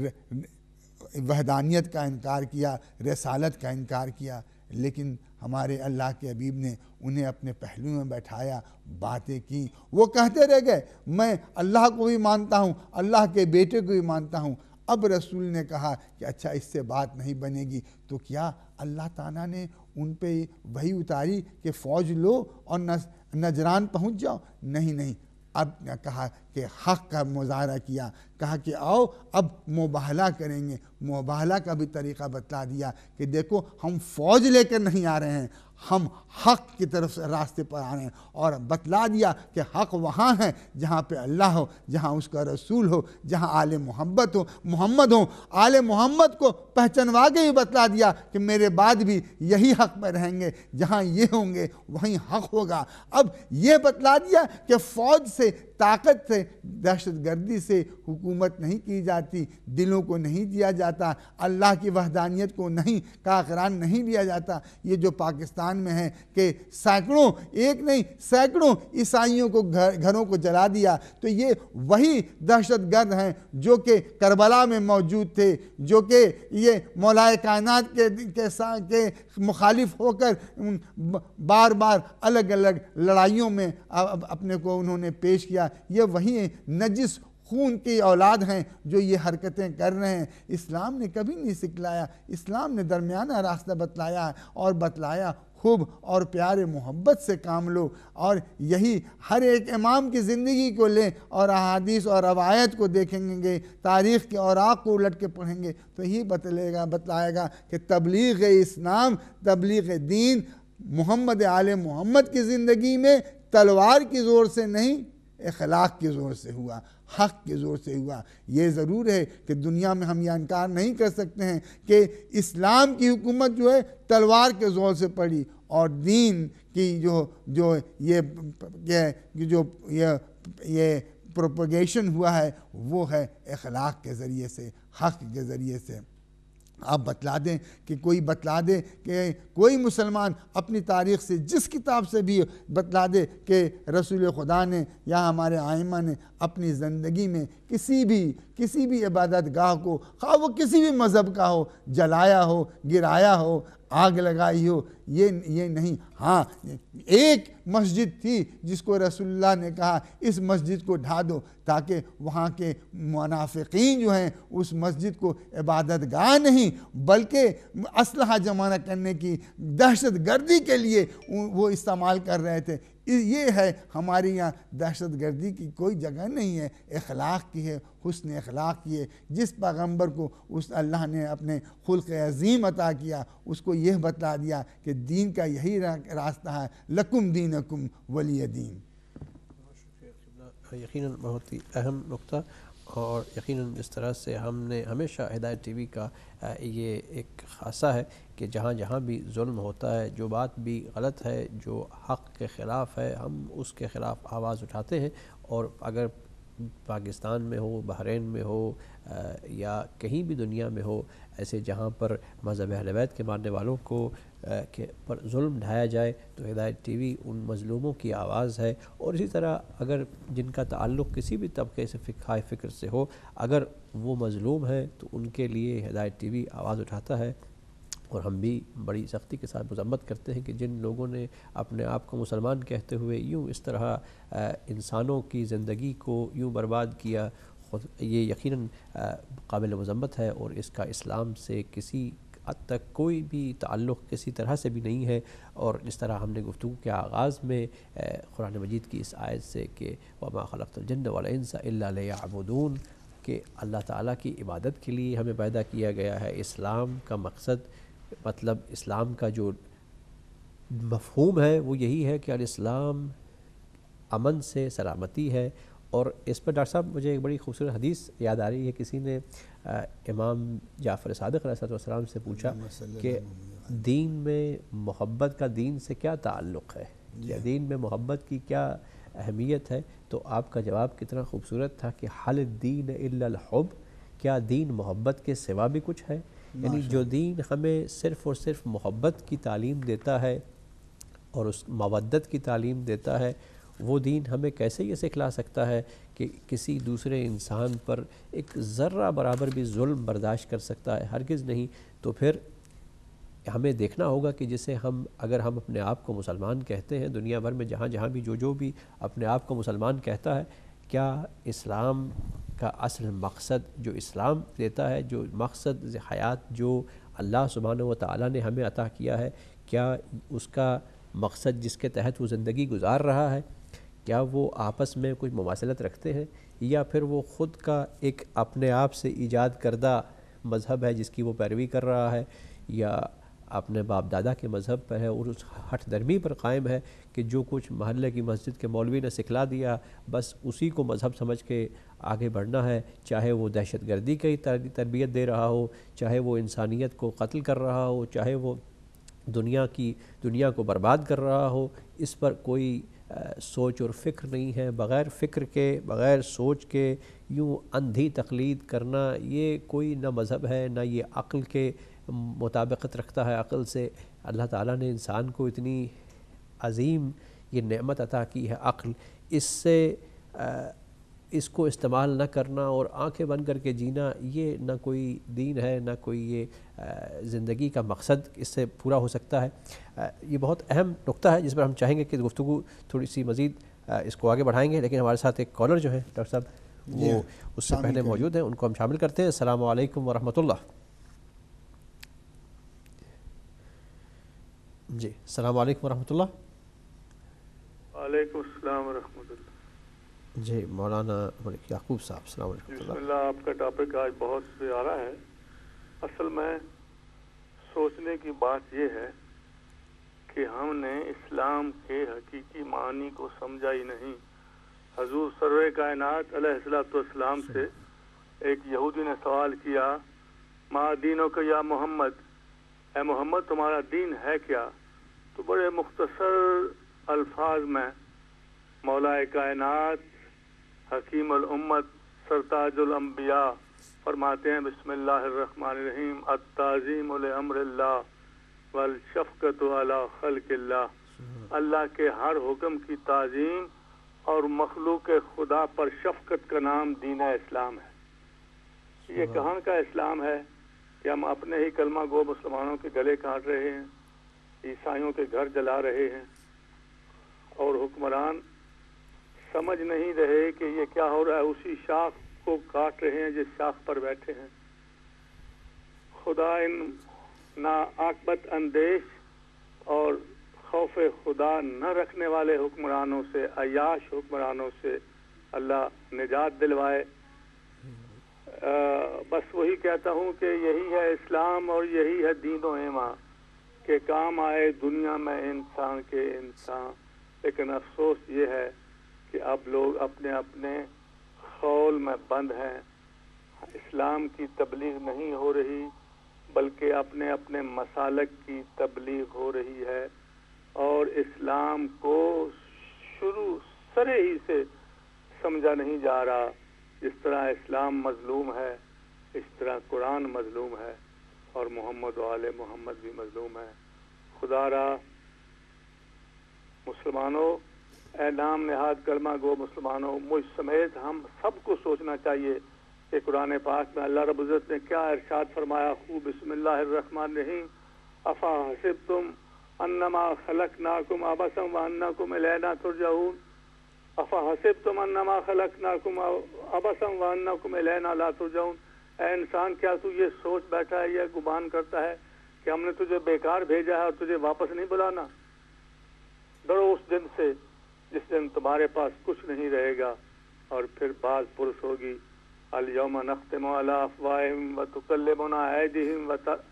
وحدانیت کا انکار کیا، رسالت کا انکار کیا، لیکن ہمارے اللہ کے حبیب نے انہیں اپنے پہلو میں بیٹھایا، باتیں کی، وہ کہتے رہ گئے میں اللہ کو بھی مانتا ہوں، اللہ کے بیٹے کو بھی مانتا ہوں۔ اب رسول نے کہا کہ اچھا اس سے بات نہیں بنے گی، تو کیا اللہ تعالیٰ نے ان پہ وحی اتاری کہ فوج لو اور نجران پہنچ جاؤ؟ نہیں، اب کہا کہ حق کا مظاہرہ کیا، کہا کہ آؤ اب مباہلہ کریں گے۔ مباہلہ کا بھی طریقہ بتلا دیا کہ دیکھو ہم فوج لے کر نہیں آ رہے ہیں، ہم حق کی طرف سے راستے پر آ رہے ہیں، اور بتلا دیا کہ حق وہاں ہے جہاں پہ اللہ ہو، جہاں اس کا رسول ہو، جہاں آل محمد ہو۔ آل محمد کو پہچنوا کے ہی بتلا دیا کہ میرے بعد بھی یہی حق میں رہیں گے، جہاں یہ ہوں گے وہیں حق ہوگا۔ اب یہ بتلا دیا کہ فوج سے، طاقت سے، دہشت گردی سے حکومت نہیں کی جاتی، دلوں کو نہیں دیا جاتا، اللہ کی وحدانیت کو نہیں کا قرار نہیں لیا جاتا۔ یہ جو پاکستان میں ہے کہ سینکڑوں، ایک نہیں سینکڑوں عیسائیوں کو گھروں کو جلا دیا، تو یہ وہی دہشت گرد ہیں جو کہ کربلا میں موجود تھے، جو کہ یہ مولائے کائنات کے مخالف ہو کر بار بار الگ الگ لڑائیوں میں اپنے کو انہوں نے پیش کیا۔ یہ وہی نجس خون کی اولاد ہیں جو یہ حرکتیں کر رہے ہیں۔ اسلام نے کبھی نہیں سکھلایا، اسلام نے درمیانہ راستہ بتلایا اور بتلایا خوب اور پیارے محبت سے کام لو، اور یہی ہر ایک امام کی زندگی کو لیں اور احادیث اور روایت کو دیکھیں گے، تاریخ کے اوراق کو الٹ کے پڑھیں گے تو یہی بتلائے گا کہ تبلیغ اسلام، تبلیغ دین محمد آل محمد کی زندگی میں تلوار کی زور سے نہیں، اخلاق کی زور سے ہوا، حق کے زور سے ہوا۔ یہ ضرور ہے کہ دنیا میں ہم یہ انکار نہیں کر سکتے ہیں کہ اسلام کی حکومت جو ہے تلوار کے زور سے پڑی، اور دین کی جو یہ پروپیگیشن ہوا ہے وہ ہے اخلاق کے ذریعے سے، حق کے ذریعے سے۔ آپ بتلا دیں کہ کوئی بتلا دے کہ کوئی مسلمان اپنی تاریخ سے جس کتاب سے بھی بتلا دے کہ رسول خدا نے یا ہمارے ائمہ نے اپنی زندگی میں کسی بھی عبادت گاہ کو، خواہ وہ کسی بھی مذہب کا ہو، جلایا ہو، گرایا ہو، آگ لگائی ہو، یہ نہیں۔ ہاں ایک مسجد تھی جس کو رسول اللہ نے کہا اس مسجد کو ڈھا دو، تاکہ وہاں کے منافقین جو ہیں اس مسجد کو عبادت گاہ نہیں بلکہ اسلحہ جمع کرنے کی دہشت گردی کے لیے وہ استعمال کر رہے تھے۔ یہ ہے ہمارے یہاں دہشت گردی کی کوئی جگہ نہیں ہے، اخلاق کی ہے، حسن اخلاق کی ہے۔ جس پیغمبر کو اس اللہ نے اپنے خلق عظیم عطا کیا اس کو یہ بتلا دیا کہ دین کا یہی راستہ ہے، لکم دینکم ولی دین۔ یقیناً بہت ہی اہم نقطہ، اور یقیناً اس طرح سے ہم نے ہمیشہ ہدایت ٹی وی کا یہ ایک خاصہ ہے کہ جہاں جہاں بھی ظلم ہوتا ہے، جو بات بھی غلط ہے، جو حق کے خلاف ہے، ہم اس کے خلاف آواز اٹھاتے ہیں۔ اور اگر پاکستان میں ہو، بحرین میں ہو، یا کہیں بھی دنیا میں ہو، ایسے جہاں پر مذہب اہل بیت کے ماننے والوں کو پر ظلم ڈھایا جائے تو ہدایت ٹی وی ان مظلوموں کی آواز ہے۔ اور اسی طرح اگر جن کا تعلق کسی بھی طبقے سے فکر سے ہو، اگر وہ مظلوم ہے تو ان کے لیے ہدایت ٹی وی آواز اٹھاتا ہے۔ اور ہم بھی بڑی سختی کے ساتھ مذمت کرتے ہیں کہ جن لوگوں نے اپنے آپ کو مسلمان کہتے ہوئے یوں اس طرح انسانوں کی زندگی کو یوں برباد کیا، یہ یقیناً قابل مذمت ہے، اور اس کا اسلام سے کسی حد تک کوئی بھی تعلق کسی طرح سے بھی نہیں ہے۔ اور اس طرح ہم نے گفتگو کے آغاز میں قرآن مجید کی اس آیت سے کہ وَمَا خَلَقْتُ الْجِنَّ وَالْإِنسَ إِلَّا لِيَعْبُدُونَ، کہ اللہ تعالیٰ کی عبادت کے لیے ہمیں پیدا کیا گیا ہے۔ اسلام کا مقصد، مطلب اسلام کا جو مفہوم ہے وہ یہی ہے کہ الاسلام امن سے سلامتی ہے۔ اور اس پر ڈاکٹر صاحب مجھے ایک بڑی خوبصورت حدیث یاد آ رہی ہے، کسی نے امام جعفر صادق علیہ السلام سے پوچھا کہ دین میں محبت کا دین سے کیا تعلق ہے، یا دین میں محبت کی کیا اہمیت ہے، تو آپ کا جواب کتنا خوبصورت تھا کہ حل الدین الا الحب، کیا دین محبت کے سوا بھی کچھ ہے؟ یعنی جو دین ہمیں صرف اور صرف محبت کی تعلیم دیتا ہے اور اس مودت کی تعلیم دیتا ہے، وہ دین ہمیں کیسے یہ سکھلا سکتا ہے کہ کسی دوسرے انسان پر ایک ذرہ برابر بھی ظلم برداشت کر سکتا ہے؟ ہرگز نہیں۔ تو پھر ہمیں دیکھنا ہوگا کہ جسے اگر ہم اپنے آپ کو مسلمان کہتے ہیں، دنیا بھر میں جہاں جہاں بھی جو بھی اپنے آپ کو مسلمان کہتا ہے، کیا اسلام کا اصل مقصد جو اسلام دیتا ہے، جو مقصد حیات جو اللہ سبحانہ و تعالیٰ نے ہمیں عطا کیا ہے، کیا اس کا مقصد جس کے تحت وہ زندگی گزار رہا ہے، کیا وہ آپس میں کوئی مماثلت رکھتے ہیں، یا پھر وہ خود کا ایک اپنے آپ سے ایجاد کردہ مذہب ہے جس کی وہ پیروی کر رہا ہے، یا اپنے باپ دادا کے مذہب پر ہے اور اس ہٹ درمی پر قائم ہے کہ جو کچھ محلے کی مسجد کے مولوی نے سکھلا دیا بس اسی کو مذہب سمجھ کے آگے بڑھنا ہے، چاہے وہ دہشت گردی کی تربیت دے رہا ہو، چاہے وہ انسانیت کو قتل کر رہا ہو، چاہے وہ دنیا کو برباد کر رہا ہو، اس پر کوئی سوچ اور فکر نہیں ہے۔ بغیر فکر کے، بغیر سوچ کے یوں اندھی تقلید کرنا، یہ کوئی نہ مذہب ہے نہ یہ عقل کے مطابقت رکھتا ہے عقل سے۔ اللہ تعالیٰ نے انسان کو اتنی عظیم یہ نعمت عطا کی ہے عقل، اس سے اس کو استعمال نہ کرنا اور آنکھیں بند کر کے جینا، یہ نہ کوئی دین ہے نہ کوئی یہ زندگی کا مقصد اس سے پورا ہو سکتا ہے۔ یہ بہت اہم نقطہ ہے جس پر ہم چاہیں گے کہ گفتگو تھوڑی سی مزید اس کو آگے بڑھائیں گے، لیکن ہمارے ساتھ ایک کالر جو ہے ڈاکٹر صاحب وہ اس سے پہلے موجود ہیں، ان کو ہم شامل کرتے ہیں۔ السلام علیکم ورحمۃ اللہ۔ جی السلام علیکم ورحمۃ اللہ. وعلیکم السلام ورحمۃ اللہ. جی مولانا ملک یعقوب صاحب السلام علیکم. بسم اللہ. آپ کا ٹاپک آج بہت پیارا ہے. اصل میں سوچنے کی بات یہ ہے کہ ہم نے اسلام کے حقیقی معنی کو سمجھا ہی نہیں. حضور سرور کائنات علیہ الصلوۃ والسلام سے ایک یہودی نے سوال کیا ما دینوں کا یا محمد, اے محمد تمہارا دین ہے کیا؟ تو بڑے مختصر الفاظ میں مولا کائنات حکیم الامت سرتاج الانبیاء فرماتے ہیں بسم اللہ الرحمن الرحیم التعظیم لامر اللہ والشفقۃ علی خلق اللہ. اللہ کے ہر حکم کی تعظیم اور مخلوق خدا پر شفقت کا نام دین اسلام ہے. یہ کہاں کا اسلام ہے کہ ہم اپنے ہی کلمہ گو مسلمانوں کے گلے کاٹ رہے ہیں, عیسائیوں کے گھر جلا رہے ہیں, اور حکمران سمجھ نہیں رہے کہ یہ کیا ہو رہا ہے. اسی شاخ کو کاٹ رہے ہیں جس شاخ پر بیٹھے ہیں. خدا ان ناعاقبت اندیش اور خوف خدا نہ رکھنے والے حکمرانوں سے, عیاش حکمرانوں سے اللہ نجات دلوائے. بس وہی کہتا ہوں کہ یہی ہے اسلام اور یہی ہے دین و ایمان کہ کام آئے دنیا میں انسان کے انسان. لیکن افسوس یہ ہے کہ اب لوگ اپنے اپنے خول میں بند ہیں. اسلام کی تبلیغ نہیں ہو رہی بلکہ اپنے اپنے مسالک کی تبلیغ ہو رہی ہے, اور اسلام کو شروع سرے ہی سے سمجھا نہیں جا رہا. جس طرح اسلام مظلوم ہے اس طرح قرآن مظلوم ہے اور محمد و آل محمد بھی مظلوم ہے. خدا را مسلمانوں, اے نام نہاد کلمہ گو مسلمانوں, مجھ سمیت ہم سب کو سوچنا چاہیے کہ قرآن پاک میں اللہ رب العزت نے کیا ارشاد فرمایا. خوب بسم اللہ الرحمن الرحیم افا حسبتم انما خلقناکم عبثا وانکم الینا ترجعون. افا حسبتم انما خلقناکم عبثا وانکم الینا لا ترجعون. اے انسان کیا تو یہ سوچ بیٹھا ہے, یہ گمان کرتا ہے کہ ہم نے تجھے بیکار بھیجا ہے اور تجھے واپس نہیں بلانا؟ ڈرو اس دن سے جس دن تمہارے پاس کچھ نہیں رہے گا اور پھر باز پرس ہوگی. الیوم نختم علی افواہہم وتکلمنا ایدیہم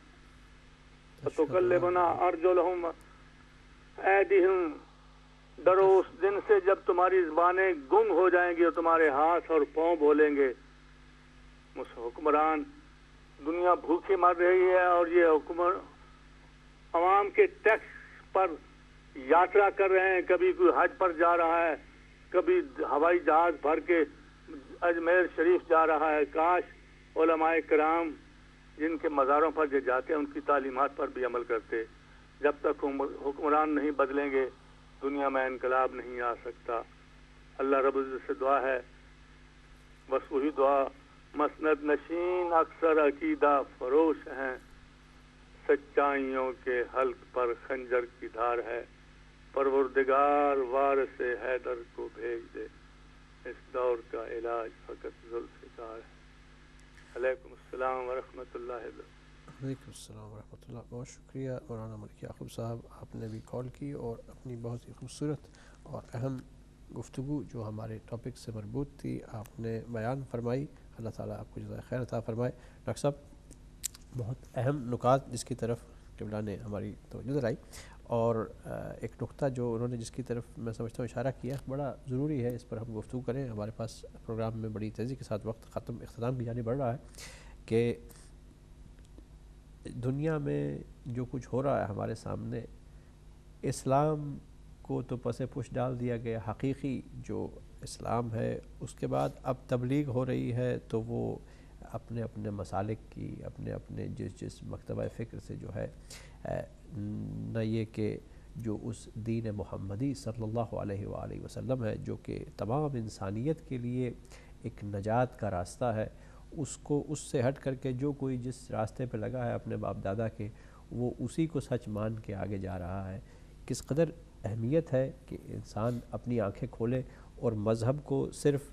وتکلمنا ارجلہم ایدیہم. ڈرو اس دن سے جب تمہاری زبانیں گنگ ہو جائیں گی اور تمہارے ہاتھ اور پاؤں بولیں گے. حکمران دنیا بھوکے مر رہی ہے اور یہ حکمر عوام کے ٹیکس پر یاترا کر رہے ہیں. کبھی کوئی حج پر جا رہا ہے, کبھی ہوائی جہاز بھر کے اجمیر شریف جا رہا ہے. کاش علماء کرام جن کے مزاروں پر جو جاتے ہیں ان کی تعلیمات پر بھی عمل کرتے. جب تک حکمران نہیں بدلیں گے دنیا میں انقلاب نہیں آ سکتا. اللہ رب العزت سے دعا ہے, بس وہی دعا, مسند نشین اکثر عقیدہ فروش ہیں, سچائیوں کے حلق پر خنجر کی دھار ہے. پروردگار وارث حیدر کو بھیج دے, اس دور کا علاج فقط ذوالفقار ہے. علیکم السلام ورحمۃ اللہ وبرکاتہ. وعلیکم السلام ورحمۃ اللہ. بہت شکریہ مولانا ملک یعقوب صاحب, آپ نے بھی کال کی اور اپنی بہت ہی خوبصورت اور اہم گفتگو جو ہمارے ٹاپک سے مربوط تھی آپ نے بیان فرمائی. اللہ تعالیٰ آپ کو جزائے خیر عطا فرمائے. ڈاکٹر صاحب بہت اہم نکات جس کی طرف قبلہ نے ہماری توجہ دلائی, اور ایک نقطہ جو انہوں نے جس کی طرف میں سمجھتا ہوں اشارہ کیا, بڑا ضروری ہے اس پر ہم گفتگو کریں. ہمارے پاس پروگرام میں بڑی تیزی کے ساتھ وقت اختتام کی جانب بڑھ رہا ہے کہ دنیا میں جو کچھ ہو رہا ہے ہمارے سامنے, اسلام کو تو پس پش ڈال دیا گیا. حقیقی جو اسلام ہے اس کے بعد اب تبلیغ ہو رہی ہے تو وہ اپنے اپنے مسالک کی, اپنے اپنے جس مکتبہ فکر سے جو ہے, نہ یہ کہ جو اس دین محمدی صلی اللہ علیہ وآلہ وسلم ہے جو کہ تمام انسانیت کے لیے ایک نجات کا راستہ ہے, اس سے ہٹ کر کے جو کوئی جس راستے پہ لگا ہے اپنے باپ دادا کے, وہ اسی کو سچ مان کے آگے جا رہا ہے. کس قدر اہمیت ہے کہ انسان اپنی آنکھیں کھولے اور مذہب کو صرف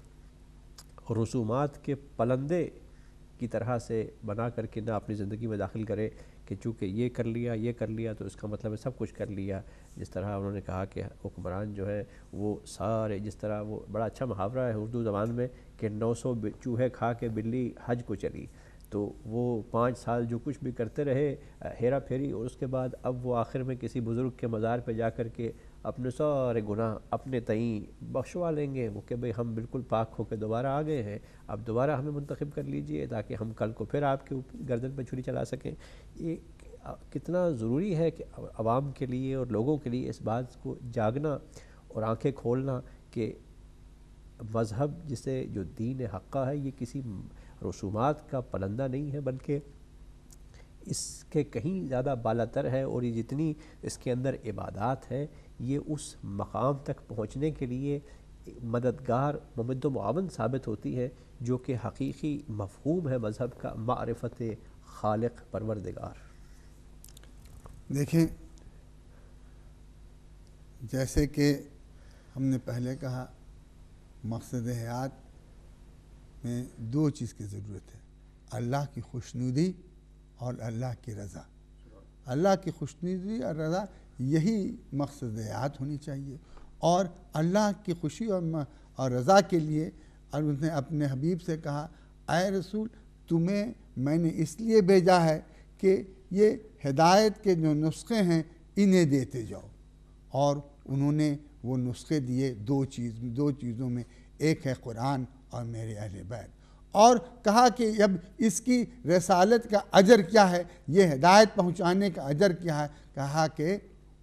رسومات کے پلندے کی طرح سے بنا کر کے نہ اپنی زندگی میں داخل کرے کہ چونکہ یہ کر لیا تو اس کا مطلب ہے سب کچھ کر لیا. جس طرح انہوں نے کہا کہ حکمران جو ہے وہ سارے، جس طرح وہ بڑا اچھا محاورہ ہے اردو زبان میں کہ 900 چوہے کھا کے بلی حج کو چلی. تو وہ 5 سال جو کچھ بھی کرتے رہے ہیرا پھیری، اور اس کے بعد اب وہ آخر میں کسی بزرگ کے مزار پہ جا کر کے اپنے سارے گناہ اپنے تئیں بخشوا لیں گے، وہ کہ بھئی ہم بالکل پاک ہو کے دوبارہ آ گئے ہیں، اب دوبارہ ہمیں منتخب کر لیجئے تاکہ ہم کل کو پھر آپ کے گردن پہ چھری چلا سکیں. یہ کتنا ضروری ہے کہ عوام کے لیے اور لوگوں کے لیے اس بات کو جاگنا اور آنکھیں کھولنا کہ مذہب جسے جو دین حقہ ہے یہ کسی رسومات کا پلندہ نہیں ہے، بلکہ اس کے کہیں زیادہ بالاتر ہے، اور یہ جتنی اس کے اندر عبادات ہے یہ اس مقام تک پہنچنے کے لیے مددگار ممد و معاون ثابت ہوتی ہے جو کہ حقیقی مفہوم ہے مذہب کا، معرفت خالق پروردگار. دیکھیں، جیسے کہ ہم نے پہلے کہا مقصد حیات میں 2 چیز کی ضرورت ہے، اللہ کی خوشنودی اور اللہ کی رضا. اللہ کی خوشنودی اور رضا یہی مقصد حیات ہونی چاہیے، اور اللہ کی خوشی اور رضا کے لیے اور اس نے اپنے حبیب سے کہا اے رسول تمہیں میں نے اس لیے بھیجا ہے کہ یہ ہدایت کے جو نسخے ہیں انہیں دیتے جاؤ. اور انہوں نے وہ نسخے دیے 2 چیزوں میں، ایک ہے قرآن اور میرے اہل بیت. اور کہا کہ اب اس کی رسالت کا اجر کیا ہے، یہ ہدایت پہنچانے کا اجر کیا ہے، کہا کہ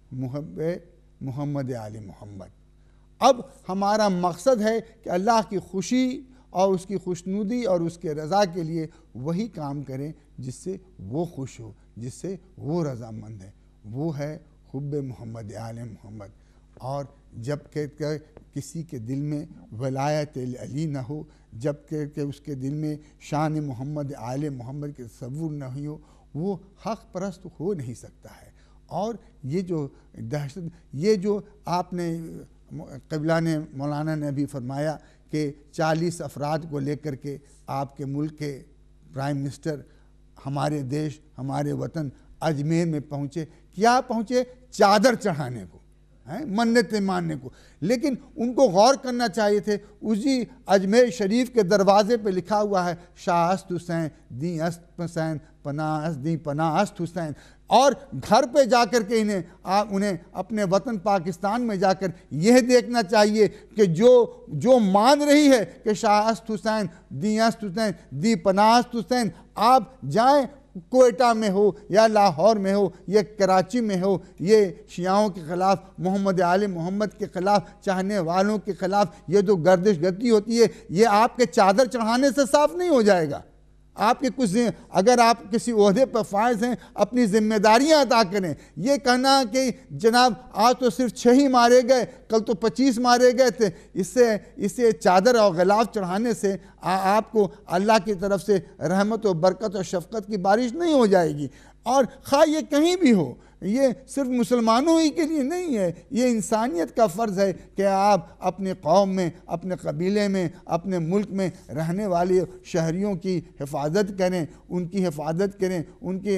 محمد آل محمد. اب ہمارا مقصد ہے کہ اللہ کی خوشی اور اس کی خوشنودی اور اس کے رضا کے لیے وہی کام کریں جس سے وہ خوش ہو، جس سے وہ رضامند ہے، وہ ہے حب محمد آل محمد. اور جب کہ کسی کے دل میں ولایت علی نہ ہو، جب کہ اس کے دل میں شان محمد آل محمد کے تصور نہ ہو، وہ حق پرست ہو نہیں سکتا ہے. اور یہ جو دہشت، یہ جو آپ نے قبلہ نے مولانا نے بھی فرمایا کہ 40 افراد کو لے کر کے آپ کے ملک کے پرائم منسٹر ہمارے دیش، ہمارے وطن اجمیر میں پہنچے. کیا پہنچے؟ چادر چڑھانے کو، منتیں ماننے کو. لیکن ان کو غور کرنا چاہیے تھے، اسی اجمیر شریف کے دروازے پہ لکھا ہوا ہے شاہ است حسین دیں است حسین پناہ است دیں پناہ است حسین. اور گھر پہ جا کر کے انہیں اپنے وطن پاکستان میں جا کر یہ دیکھنا چاہیے کہ جو مان رہی ہے کہ شاہ است حسین دیں است حسین دیں پناہ است حسین، آپ جائیں کوئٹہ میں ہو یا لاہور میں ہو یا کراچی میں ہو، یہ شیعوں کے خلاف، محمد آل محمد کے خلاف، چاہنے والوں کے خلاف یہ جو گردش گردی ہوتی ہے، یہ آپ کے چادر چڑھانے سے صاف نہیں ہو جائے گا. آپ کے کچھ اگر آپ کسی عہدے پر فائز ہیں اپنی ذمہ داریاں ادا کریں. یہ کہنا کہ جناب آج تو صرف 6 ہی مارے گئے، کل تو 25 مارے گئے تھے، اس سے چادر اور غلاف چڑھانے سے آپ کو اللہ کی طرف سے رحمت و برکت اور شفقت کی بارش نہیں ہو جائے گی. اور خواہ یہ کہیں بھی ہو، یہ صرف مسلمانوں ہی کے لیے نہیں ہے، یہ انسانیت کا فرض ہے کہ آپ اپنے قوم میں، اپنے قبیلے میں، اپنے ملک میں رہنے والے شہریوں کی حفاظت کریں، ان کی حفاظت کریں، ان کے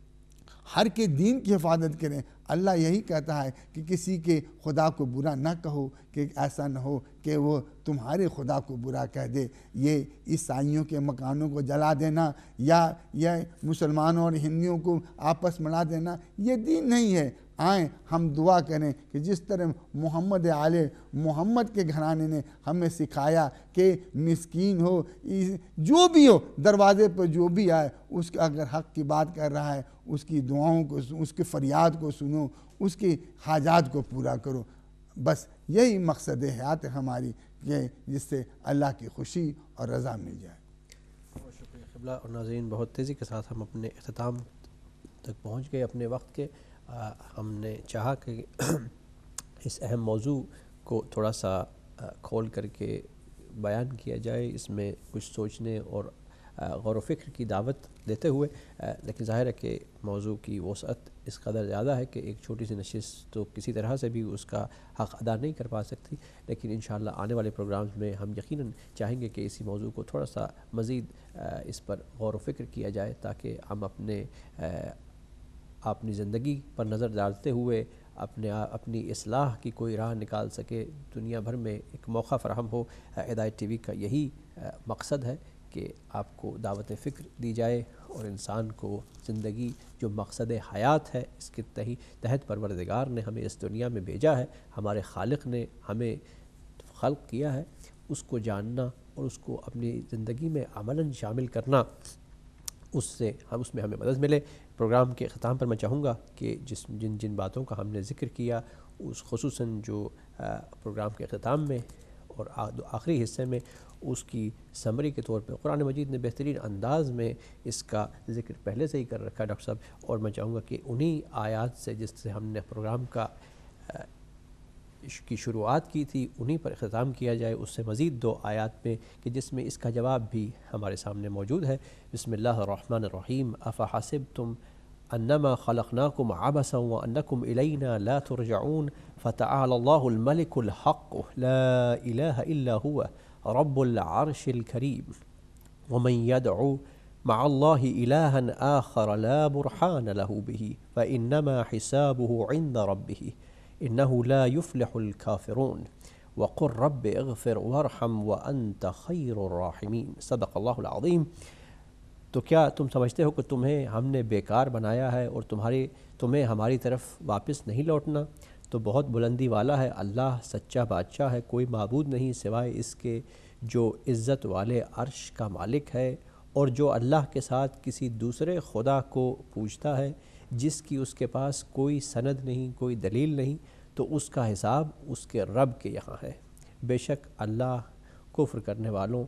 ہر کے دین کی حفاظت کریں. اللہ یہی کہتا ہے کہ کسی کے خدا کو برا نہ کہو، کہ ایسا نہ ہو کہ وہ تمہارے خدا کو برا کہہ دے. یہ عیسائیوں کے مکانوں کو جلا دینا یا مسلمانوں اور ہندوؤں کو آپس ملا دینا یہ دین نہیں ہے. آئیں ہم دعا کریں کہ جس طرح محمد آل محمد کے گھرانے نے ہمیں سکھایا کہ مسکین ہو، جو بھی ہو، دروازے پر جو بھی آئے، اس کا اگر حق کی بات کر رہا ہے، اس کی دعاؤں کو، اس کے فریاد کو سنو، اس کی حاجات کو پورا کرو. بس یہی مقصد حیات ہے ہماری، کہ جس سے اللہ کی خوشی اور رضا مل جائے. بہت شکریہ قبلہ. اور ناظرین، بہت تیزی کے ساتھ ہم اپنے اختتام تک پہنچ گئے اپنے وقت کے. ہم نے چاہا کہ اس اہم موضوع کو تھوڑا سا کھول کر کے بیان کیا جائے، اس میں کچھ سوچنے اور غور و فکر کی دعوت دیتے ہوئے. لیکن ظاہر ہے کہ موضوع کی وسعت اس قدر زیادہ ہے کہ ایک چھوٹی سی نشست تو کسی طرح سے بھی اس کا حق ادا نہیں کر پا سکتی. لیکن انشاءاللہ آنے والے پروگرامز میں ہم یقیناً چاہیں گے کہ اسی موضوع کو تھوڑا سا مزید اس پر غور و فکر کیا جائے، تاکہ ہم اپنے اپنی زندگی پر نظر ڈالتے ہوئے اپنی اصلاح کی کوئی راہ نکال سکے، دنیا بھر میں ایک موقع فراہم ہو۔ ہدایت ٹی وی کا یہی مقصد ہے کہ آپ کو دعوت فکر دی جائے اور انسان کو زندگی جو مقصد حیات ہے، اس کے تحت پروردگار نے ہمیں اس دنیا میں بھیجا ہے، ہمارے خالق نے ہمیں خلق کیا ہے، اس کو جاننا اور اس کو اپنی زندگی میں عملاً شامل کرنا، اس میں ہمیں مدد ملے۔ پروگرام کے اختتام پر میں چاہوں گا کہ جن باتوں کا ہم نے ذکر کیا، اس خصوصاً جو پروگرام کے اختتام میں اور آخری حصے میں اس کی سمری کے طور پہ قرآن مجید نے بہترین انداز میں اس کا ذکر پہلے سے ہی کر رکھا ہے ڈاکٹر صاحب، اور میں چاہوں گا کہ انہی آیات سے جس سے ہم نے پروگرام کی شروعات کی تھی انہی پر اختتام کیا جائے، اس سے مزید 2 آیات میں کہ جس میں اس کا جواب بھی ہمارے سامنے موجود ہے۔ بسم اللہ الرحمن الرحیم، افحسبتم انما خلقناکم عبثا وانکم الینا لا ترجعون فتعالی اللہ الملک الحق لا الہ الا هو رب العرش الکریم ومن يدعو مع اللہ الہا آخر لا برحان له به فانما حسابه عند ربه انه لا يفلح الكافرون وقل رب اغفر وارحم وانت خیر الراحمین۔ صدق اللہ العظیم۔ تو کیا تم سمجھتے ہو کہ تمہیں ہم نے بیکار بنایا ہے اور تمہیں ہماری طرف واپس نہیں لوٹنا؟ تو بہت بلندی والا ہے اللہ، سچا بادشاہ ہے، کوئی معبود نہیں سوائے اس کے جو عزت والے عرش کا مالک ہے، اور جو اللہ کے ساتھ کسی دوسرے خدا کو پوجتا ہے جس کی اس کے پاس کوئی سند نہیں، کوئی دلیل نہیں، تو اس کا حساب اس کے رب کے یہاں ہے۔ بے شک اللہ کفر کرنے والوں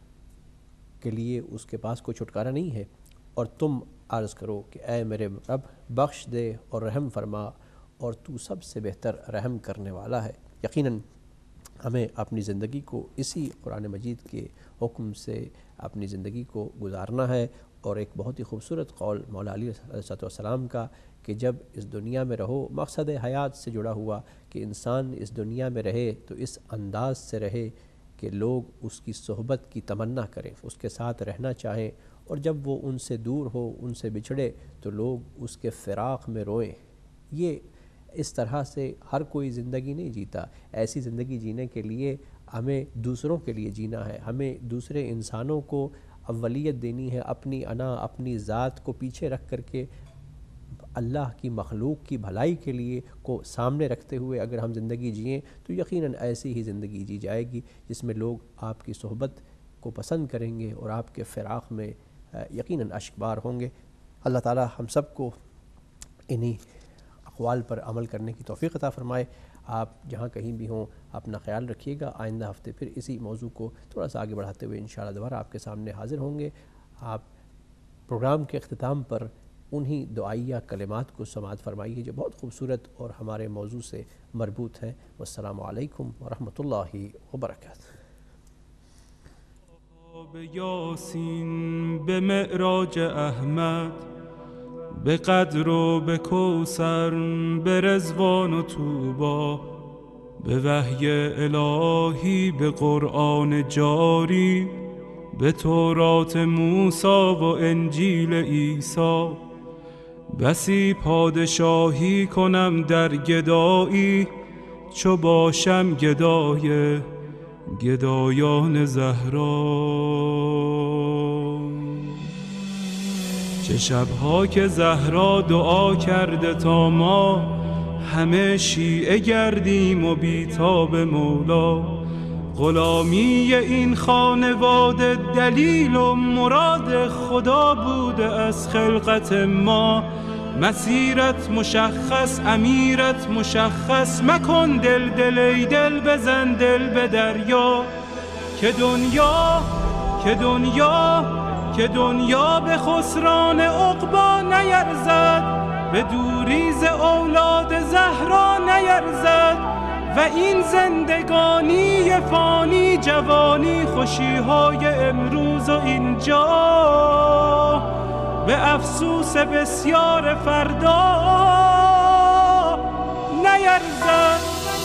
کے لیے اس کے پاس کوئی چھٹکارا نہیں ہے، اور تم عرض کرو کہ اے میرے رب بخش دے اور رحم فرما، اور تو سب سے بہتر رحم کرنے والا ہے۔ یقیناً ہمیں اپنی زندگی کو اسی قرآن مجید کے حکم سے اپنی زندگی کو گزارنا ہے، اور ایک بہت ہی خوبصورت قول مولا علی علیہ السلام کا کہ جب اس دنیا میں رہو، مقصد حیات سے جڑا ہوا کہ انسان اس دنیا میں رہے تو اس انداز سے رہے کہ لوگ اس کی صحبت کی تمنا کریں، اس کے ساتھ رہنا چاہیں، اور جب وہ ان سے دور ہو، ان سے بچھڑے تو لوگ اس کے فراق میں روئیں۔ یہ اس طرح سے ہر کوئی زندگی نہیں جیتا۔ ایسی زندگی جینے کے لیے ہمیں دوسروں کے لیے جینا ہے، ہمیں دوسرے انسانوں کو اولیت دینی ہے، اپنی انا، اپنی ذات کو پیچھے رکھ کر کے اللہ کی مخلوق کی بھلائی کے لیے کو سامنے رکھتے ہوئے اگر ہم زندگی جئیں تو یقیناً ایسی ہی زندگی جی جائے گی جس میں لوگ آپ کی صحبت کو پسند کریں گے اور آپ کے فراق میں یقیناً اشکبار ہوں گے۔ اللہ تعالی ہم سب کو انہی اقوال پر عمل کرنے کی توفیق عطا فرمائے۔ آپ جہاں کہیں بھی ہوں اپنا خیال رکھیے گا۔ آئندہ ہفتے پھر اسی موضوع کو تھوڑا سا آگے بڑھاتے ہوئے انشاءاللہ دوبارہ آپ کے سامنے حاضر ہوں گے۔ آپ پروگرام کے اختتام پر انہی دعائیہ کلمات کو سماعت فرمائیے جو بہت خوبصورت اور ہمارے موضوع سے مربوط ہیں۔ والسلام علیکم ورحمۃ اللہ وبرکاتہ۔ به یاسین، به معراج احمد، به قدر و به کوثر، به رضوان و طوبی، به وحی الهی، به قرآن جاری، به تورات موسی و انجیل عیسی. بسی پادشاهی کنم در گدایی، چو باشم گدای گدایان زهرا. چه شبها که زهرا دعا کرده تا ما همه شیعه گردیم و بیتاب مولا. غلامی این خانواده دلیل و مراد خدا بوده از خلقت ما. مسیرت مشخص، امیرت مشخص، مکن دل دل ای دل بزن دل به دریا. که دنیا به خسران عقبا نیرزد، به دوریز اولاد زهرا نیرزد. و این زندگانی فانی جوانی خوشیهای امروز و اینجا به افسوس بسیار فردا نیرزد.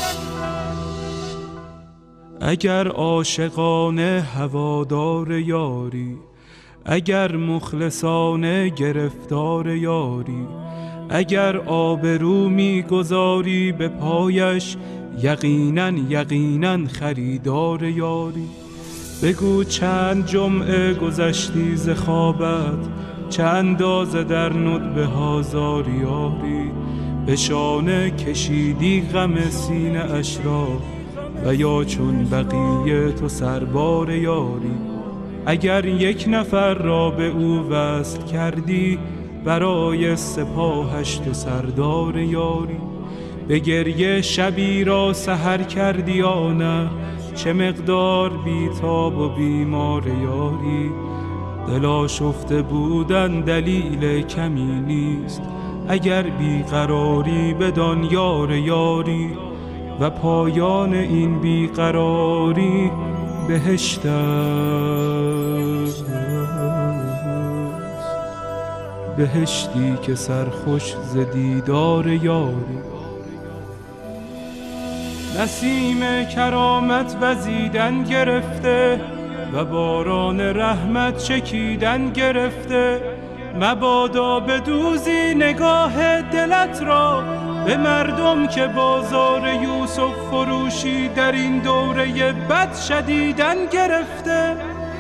اگر عاشقانه هوادار یاری، اگر مخلصانه گرفتار یاری، اگر آبرو می‌گذاری به پایش، یقیناً خریدار یاری. بگو چند جمعه گذشتی ز خوابت، چه اندازه در ندبه ها زاری یاری. به شانه کشیدی غم سینه اش را، و یا چون بقیه تو سربار یاری. اگر یک نفر را به او وصل کردی، برای سپاهش تو سردار یاری. به گریه شبی را سحر کردی یا نه، چه مقدار بیتاب و بیمار یاری. دل آشفته بودن دلیل کمی نیست، اگر بیقراری بدان یار یاری. و پایان این بیقراری بهشت است، بهشتی که سرخوش ز دیدار یاری. نسیم کرامت وزیدن گرفته، و باران رحمت چکیدن گرفته. مبادا بدوزی نگاه دلت را، به مردم که بازار یوسف فروشی در این دوره بد شدیدن گرفته.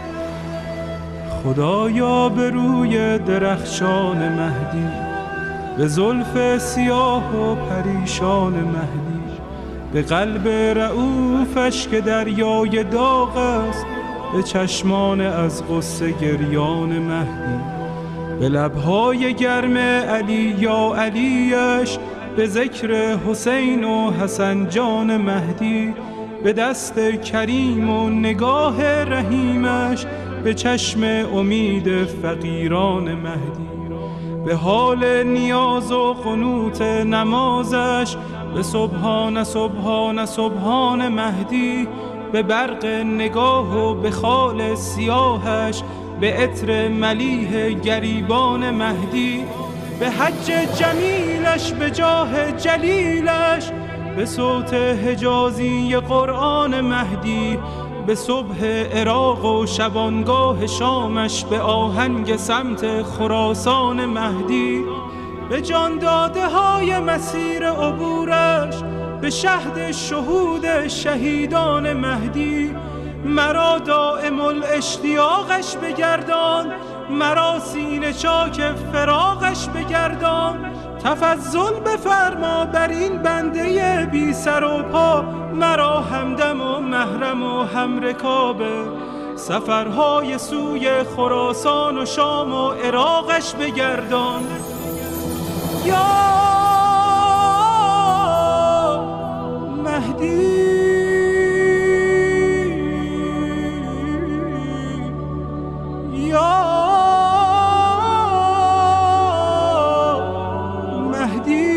خدایا به روی درخشان مهدی، به زلف سیاه و پریشان مهدی، به قلب رؤوفش که دریای داغ است، به چشمان از غصه گریان مهدی، به لبهای گرم علی یا علیش، به ذکر حسین و حسن جان مهدی، به دست کریم و نگاه رحیمش، به چشم امید فقیران مهدی، به حال نیاز و قنوت نمازش، به سبحان سبحان سبحان مهدی، به برق نگاه و به خال سیاهش، به عطر ملیح گریبان مهدی، به حج جمیلش، به جاه جلیلش، به صوت حجازی قرآن مهدی، به صبح عراق و شبانگاه شامش، به آهنگ سمت خراسان مهدی، به جان داده های مسیر عبورش، به شهد شهود شهیدان مهدی. مرا دائم الاشتیاقش بگردان، مرا سینه چاک فراقش بگردان. تفضل بفرما بر این بنده بی سر و پا، مرا همدم و محرم و همرکابه. سفرهای سوی خراسان و شام و عراقش بگردان. یا مهدی، یا مهدی،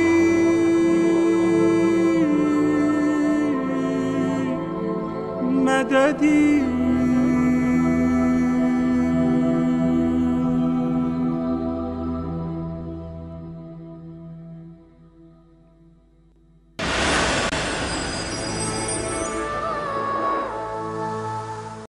مددی.